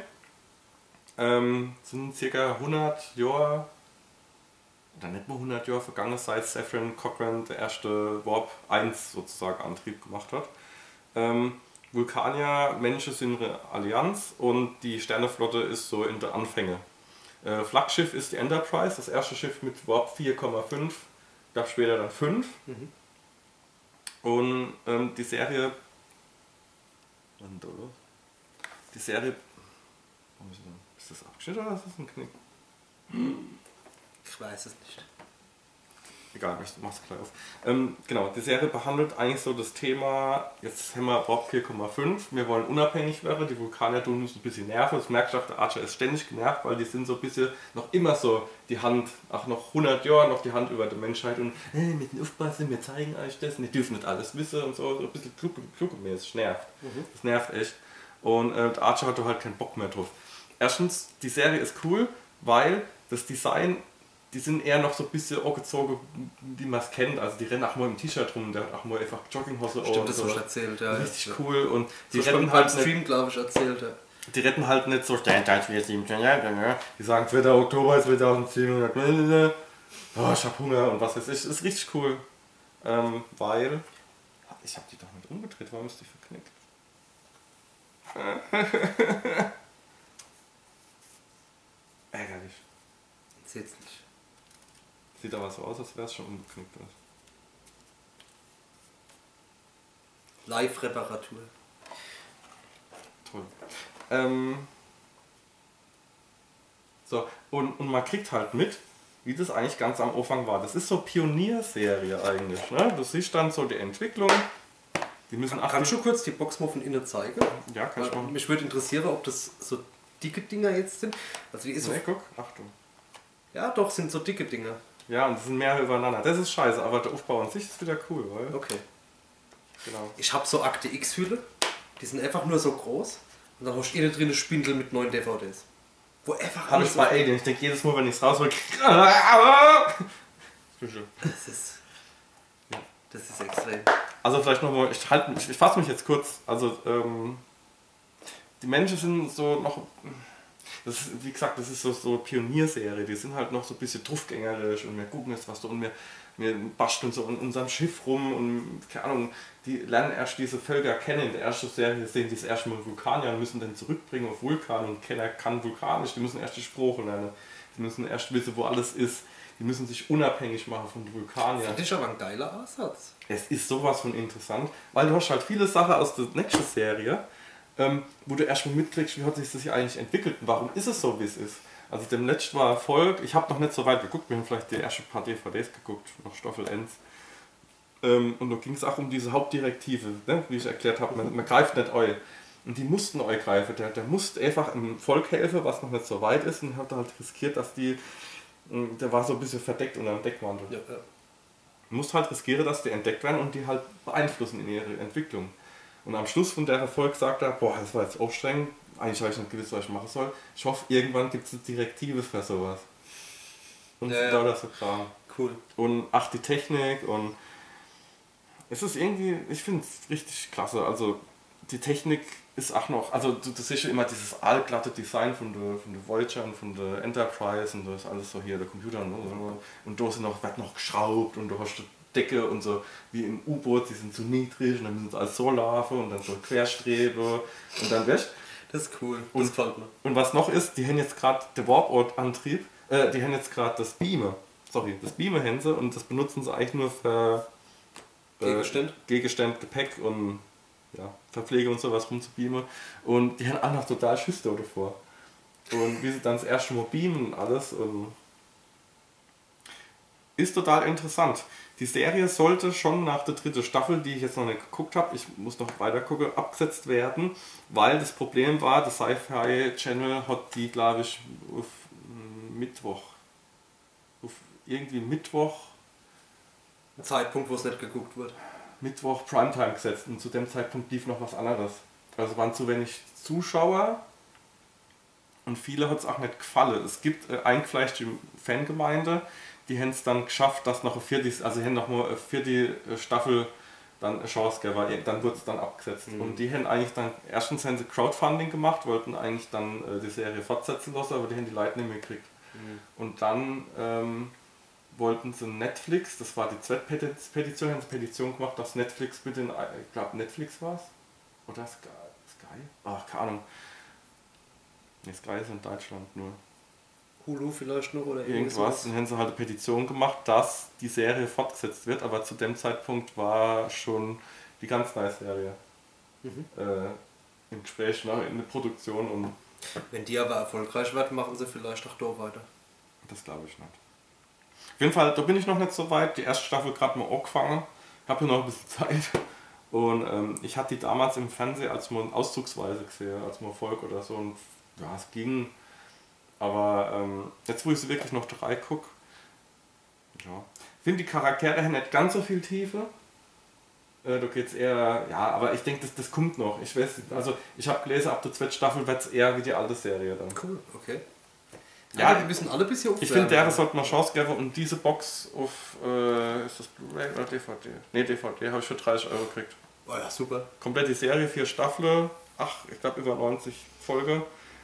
Sind ca. 100 Jahre, oder nicht nur 100 Jahre vergangen, seit Zefram Cochrane der erste Warp 1 sozusagen Antrieb gemacht hat. Vulkanier, Menschen sind eine Allianz und die Sternenflotte ist so in der Anfänge. Flaggschiff ist die Enterprise, das erste Schiff mit Warp 4,5, gab später dann 5. Und die Serie. Ist das abgeschnitten oder ist das ein Knick? Ich weiß es nicht. Egal, ich mach's gleich auf. Genau, die Serie behandelt eigentlich so das Thema, jetzt haben wir überhaupt 4,5, wir wollen unabhängig werden, die Vulkanier tun uns ein bisschen nerven, das merkst du auch, der Archer ist ständig genervt, weil die sind so ein bisschen noch immer so die Hand, auch noch 100 Jahre noch die Hand über die Menschheit und mit den aufpassen, wir zeigen euch das, und die dürfen nicht alles wissen und so ein bisschen klugemäßig, nervt. Das nervt echt. Und der Archer hatte halt keinen Bock mehr drauf. Erstens, die Serie ist cool, weil das Design, die sind eher noch so ein bisschen angezogen, wie man es kennt. Also die rennen auch mal im T-Shirt rum, der hat auch mal einfach Jogginghose. Stimmt, das hast du erzählt, ja. Richtig cool. Und die retten halt nicht, Stream, glaube ich, erzählt, ja. Die retten halt nicht so Standard wie 17 Jahre. Die sagen 2. Oktober 2700. Oh, ich hab Hunger und was weiß ich. Das ist richtig cool. Weil. Ich hab die doch nicht umgedreht, warum ist die verknickt? Ärgerlich. Seht's nicht. Sieht aber so aus, als wäre es schon umgeknickt. Live-Reparatur. Toll. So, und man kriegt halt mit, wie das eigentlich ganz am Anfang war. Das ist so Pionierserie eigentlich. Ne? Du siehst dann so die Entwicklung. Die müssen Kannst du kurz die Box mal von innen zeigen? Ja, kann ich machen. Mich würde interessieren, ob das so dicke Dinger jetzt sind. Also die ist nee, guck, Achtung. Ja, doch, sind so dicke Dinger. Ja, und die sind mehrere übereinander. Das ist scheiße, aber der Aufbau an sich ist wieder cool, weil. Okay. Genau. Ich habe so Akte X-Hülle, die sind einfach nur so groß und dann hast du innen drin eine Spindel mit 9 DVDs. Wo einfach habe ich bei Alien, ich denke jedes Mal, wenn ich es raushole. Das ist extrem. Also vielleicht nochmal, ich fasse mich jetzt kurz. Also die Menschen sind so noch, das ist, wie gesagt, das ist so Pionierserie, die sind halt noch so ein bisschen draufgängerisch und wir gucken jetzt was so und wir basteln so in unserem Schiff rum und keine Ahnung, die lernen erst diese Völker kennen. In der ersten Serie sehen die das erste Mal Vulkanier und müssen dann zurückbringen auf Vulkan und keiner kann vulkanisch, die müssen erst die Sprache lernen, die müssen erst wissen, wo alles ist. Die müssen sich unabhängig machen von den Vulkaniern. Finde ich aber ein geiler Ansatz. Es ist sowas von interessant, weil du hast halt viele Sachen aus der nächsten Serie, wo du erstmal mitkriegst, wie hat sich das hier eigentlich entwickelt und warum ist es so, wie es ist. Also dem letzten war Erfolg, ich habe noch nicht so weit geguckt, wir haben vielleicht die ersten paar DVDs geguckt, noch Staffel 1. Und da ging es auch um diese Hauptdirektive, ne, wie ich erklärt habe, man greift nicht eu. Und die mussten eu greifen, der musste einfach im Volk helfen, was noch nicht so weit ist und hat halt riskiert, dass der war so ein bisschen verdeckt unter dem Deckmantel. Ja, ja. Du musst halt riskieren, dass die entdeckt werden und die halt beeinflussen in ihre Entwicklung. Und am Schluss von der Erfolg sagt er, boah, das war jetzt auch streng, eigentlich habe ich nicht gewusst, was ich machen soll. Ich hoffe, irgendwann gibt es eine Direktive für sowas. Und da das so Kram. Cool. Und die Technik und es ist irgendwie, ich finde es richtig klasse. Also die Technik ist auch noch, also du siehst ja immer dieses allglatte Design von der Voyager und von der Enterprise und das ist alles so hier, der Computer und da wird noch geschraubt und du hast die Decke und so wie im U-Boot, die sind zu niedrig und dann müssen sie alles so laufen und dann so Querstrebe und dann weg. Das ist cool, das gefällt mir. Und was noch ist, die haben jetzt gerade den Warp-Antrieb, die haben jetzt gerade das Beamer haben sie und das benutzen sie eigentlich nur für Gegenstand, Gepäck und ja, Verpflege und sowas rumzubeamen. Und die haben einfach total Schiss davor. Und wie sie dann das erste Mal beamen und alles. Und ist total interessant. Die Serie sollte schon nach der 3. Staffel, die ich jetzt noch nicht geguckt habe, ich muss noch weiter gucken, abgesetzt werden, weil das Problem war, der Sci-Fi Channel hat die, glaube ich, auf Mittwoch. Ein Zeitpunkt, wo es nicht geguckt wird. Mittwoch Primetime gesetzt und zu dem Zeitpunkt lief noch was anderes. Also waren zu wenig Zuschauer und viele hat es auch nicht gefallen. Es gibt eingefleischte Fangemeinde, die haben es dann geschafft, dass noch eine vierte Staffel dann eine Chance gab, weil dann wurde es dann abgesetzt. Und die haben eigentlich dann, erstens haben sie Crowdfunding gemacht, wollten eigentlich dann die Serie fortsetzen lassen, aber die haben die Leute nicht mehr gekriegt. Und dann wollten sie Netflix, das war die zweite Petition, haben sie Petition gemacht, dass Netflix bitte, ich glaube Netflix war es, oder Sky? Ach, keine Ahnung. Nee, Sky ist in Deutschland nur. Hulu vielleicht noch oder irgendwas. Dann haben sie halt eine Petition gemacht, dass die Serie fortgesetzt wird, aber zu dem Zeitpunkt war schon die ganz neue Serie im Gespräch, in der Produktion. Und wenn die aber erfolgreich wird, machen sie vielleicht auch da weiter. das glaube ich nicht. Auf jeden Fall, da bin ich noch nicht so weit. Die erste Staffel gerade mal angefangen. Habe hier noch ein bisschen Zeit. Und ich hatte die damals im Fernsehen als mal auszugsweise gesehen, als mal Volk oder so. Und ja, es ging. Aber jetzt, wo ich sie wirklich noch 3 gucke, ja. Ich finde die Charaktere haben nicht ganz so viel Tiefe. Da geht's eher, ja, aber ich denke, das kommt noch. Ich weiß, also ich habe gelesen, ab der 2. Staffel wird es eher wie die alte Serie dann. Cool, okay. Ja, die müssen alle bisher ich finde, der sollte man Chance geben und diese Box auf, ist das Blu-ray oder DVD? Ne, DVD habe ich für 30 Euro gekriegt. Oh ja, super. Komplett die Serie, 4 Staffeln, ich glaube über 90 Folgen.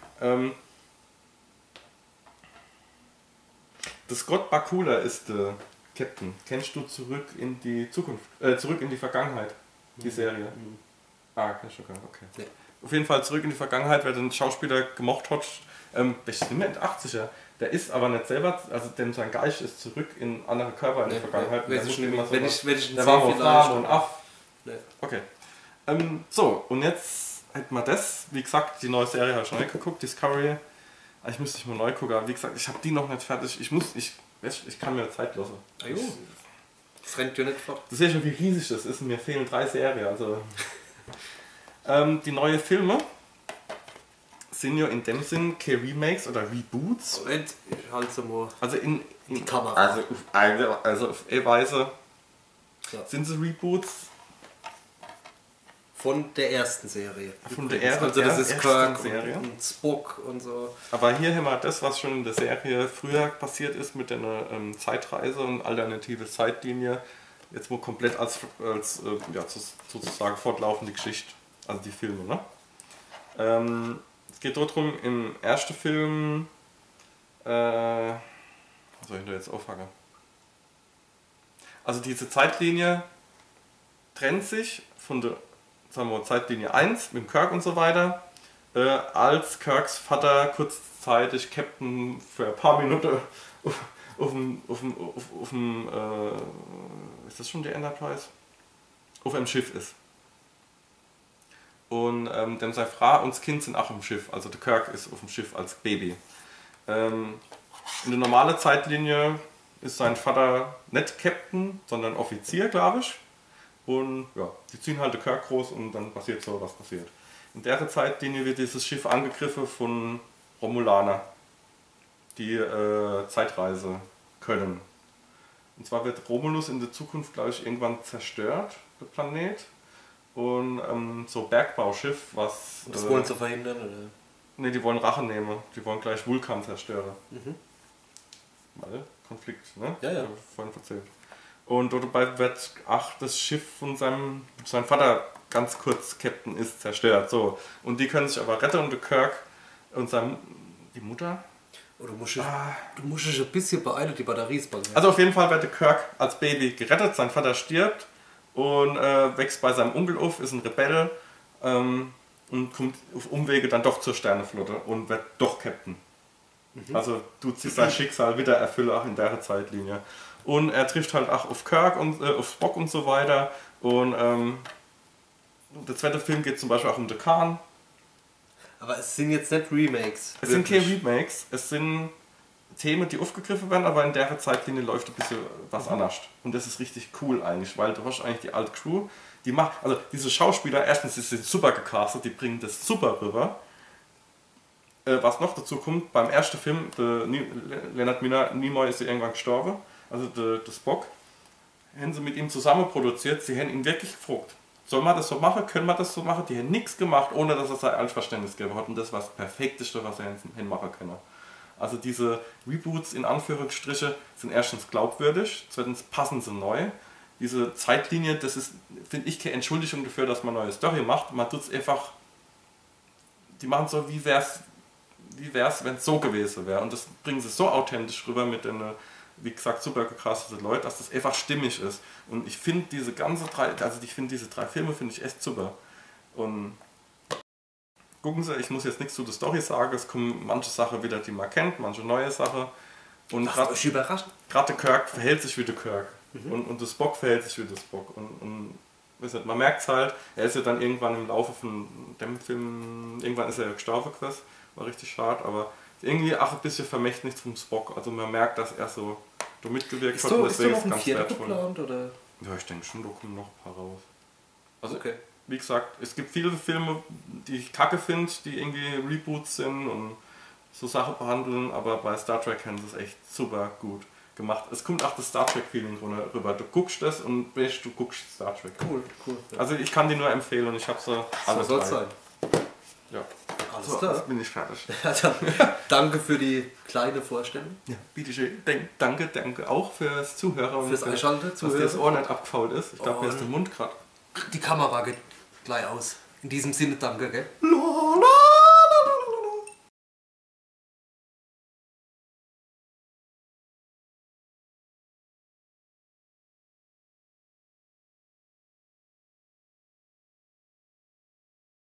Der Scott Bakula ist der Captain. Kennst du Zurück in die Zukunft? Zurück in die Vergangenheit, die Serie. Ah, kennst du gar nicht, okay. Nee. Auf jeden Fall Zurück in die Vergangenheit, wer den Schauspieler gemocht hat, bestimmt nicht 80er. Der ist aber nicht selber, also denn sein Geist ist zurück in andere Körper in der Vergangenheit. Wenn ich der war auf Rahmen und Aff. Nee. Okay. So, und jetzt hätten wir das. Wie gesagt, die neue Serie habe ich schon nicht geguckt, Discovery. Ich müsste ich mal neu gucken, aber wie gesagt, ich habe die noch nicht fertig. Ich kann mir Zeit lassen. Ah, jo. Das rennt ja nicht fort. Du siehst schon, wie riesig das ist und mir fehlen 3 Serien. Also. Die neuen Filme sind ja in dem Sinn keine Remakes oder Reboots. Moment, ich halte mal. Also in die Kamera. Also auf eine Weise Ja. sind sie Reboots. Von der ersten Serie. Von der ersten Also das ist Kirk Serie. und Spock und so. Aber hier haben wir das, was schon in der Serie früher passiert ist mit der Zeitreise und alternative Zeitlinie, jetzt wohl komplett als sozusagen fortlaufende Geschichte. Also die Filme, ne? Es geht darum, im ersten Film, was soll ich da jetzt auffangen? Also diese Zeitlinie trennt sich von der, sagen wir mal, Zeitlinie 1 mit dem Kirk und so weiter, als Kirks Vater kurzzeitig Captain für ein paar Minuten auf dem ist das schon die Enterprise? Auf einem Schiff ist. Und dann seine Frau und das Kind sind auch im Schiff, also der Kirk ist auf dem Schiff als Baby. In der normalen Zeitlinie ist sein Vater nicht Captain, sondern Offizier, glaube ich. Und ja, die ziehen halt den Kirk groß und dann passiert so, was passiert. In der Zeitlinie wird dieses Schiff angegriffen von Romulaner, die Zeitreise können. Und zwar wird Romulus in der Zukunft, glaube ich, irgendwann zerstört, der Planet. Und so Bergbauschiff, was... Das wollen sie verhindern, oder? Ne, die wollen Rache nehmen. Die wollen gleich Vulkan zerstören. Weil, Konflikt, ne? Ja, ja. Ich vorhin erzählt. Und dabei wird das Schiff von seinem Vater ganz kurz Captain ist zerstört. So. Und die können sich aber retten und der Kirk und die Mutter. Oh, du musst dich ein bisschen beeilen, die Batterie ist bald. Also auf jeden Fall wird der Kirk als Baby gerettet, sein Vater stirbt und wächst bei seinem Onkel auf, ist ein Rebell und kommt auf Umwege dann doch zur Sternenflotte und wird doch Captain. Also tut sich sein Schicksal wieder erfüllen, auch in der Zeitlinie. Und er trifft halt auch auf Kirk und auf Spock und so weiter. Und der zweite Film geht zum Beispiel auch um den Khan. Aber es sind jetzt nicht Remakes. Es sind keine Remakes, es sind Themen, die aufgegriffen werden, aber in der Zeitlinie läuft ein bisschen was anders. Und das ist richtig cool eigentlich, weil du hast eigentlich die alte Crew, die macht, also diese Schauspieler, erstens die sind super gecastet, die bringen das super rüber. Was noch dazu kommt, beim ersten Film, Leonard Nimoy ist ja irgendwann gestorben, also der Spock, haben sie mit ihm zusammen produziert, sie haben ihn wirklich gefragt, soll man das so machen, können wir das so machen, die haben nichts gemacht, ohne dass er sein Einverständnis gegeben hat und das war das Perfekteste, was sie hätten machen können. Also diese Reboots in Anführungsstriche sind erstens glaubwürdig, zweitens passen sie neu. Diese Zeitlinie, das ist, finde ich, keine Entschuldigung dafür, dass man eine neue Story macht, man tut es einfach, die machen so, wie wär's, wenn es so gewesen wäre. Und das bringen sie so authentisch rüber mit den, wie gesagt, super gecasteten Leuten, dass das einfach stimmig ist. Und ich finde diese diese 3 Filme finde ich echt super. Und gucken Sie, ich muss jetzt nichts zu der Story sagen, es kommen manche Sachen wieder, die man kennt, manche neue Sachen. Und gerade der Kirk verhält sich wie der Kirk. Und der Spock verhält sich wie der Spock. Und man merkt es halt, er ist ja dann irgendwann im Laufe von dem Film, irgendwann ist er ja gestorben, war richtig schade, aber irgendwie auch ein bisschen Vermächtnis vom Spock. Also man merkt, dass er so da mitgewirkt Ist hat. da Und noch deswegen ein ganz vierter wertvoll. geplant? Oder? Ja, ich denke schon, da kommen noch ein paar raus. Also, Okay. wie gesagt, es gibt viele Filme, die ich kacke finde, die irgendwie Reboots sind und so Sachen behandeln, aber bei Star Trek haben sie es echt super gut gemacht. Es kommt auch das Star Trek-Feeling rüber. Du guckst das und du guckst Star Trek. Cool. Ja. Also ich kann die nur empfehlen und ich habe sie alle So soll es drei. sein. Ja. Alles So, klar. jetzt bin ich fertig. Ja, dann, danke für die kleine Vorstellung. Ja, bitteschön. Danke auch fürs Zuhören und Fürs Einschalten, dass dir das Ohr nicht abgefault ist. Ich glaube, mir ist der Mund gerade. Die Kamera geht gleich aus. In diesem Sinne danke, gell?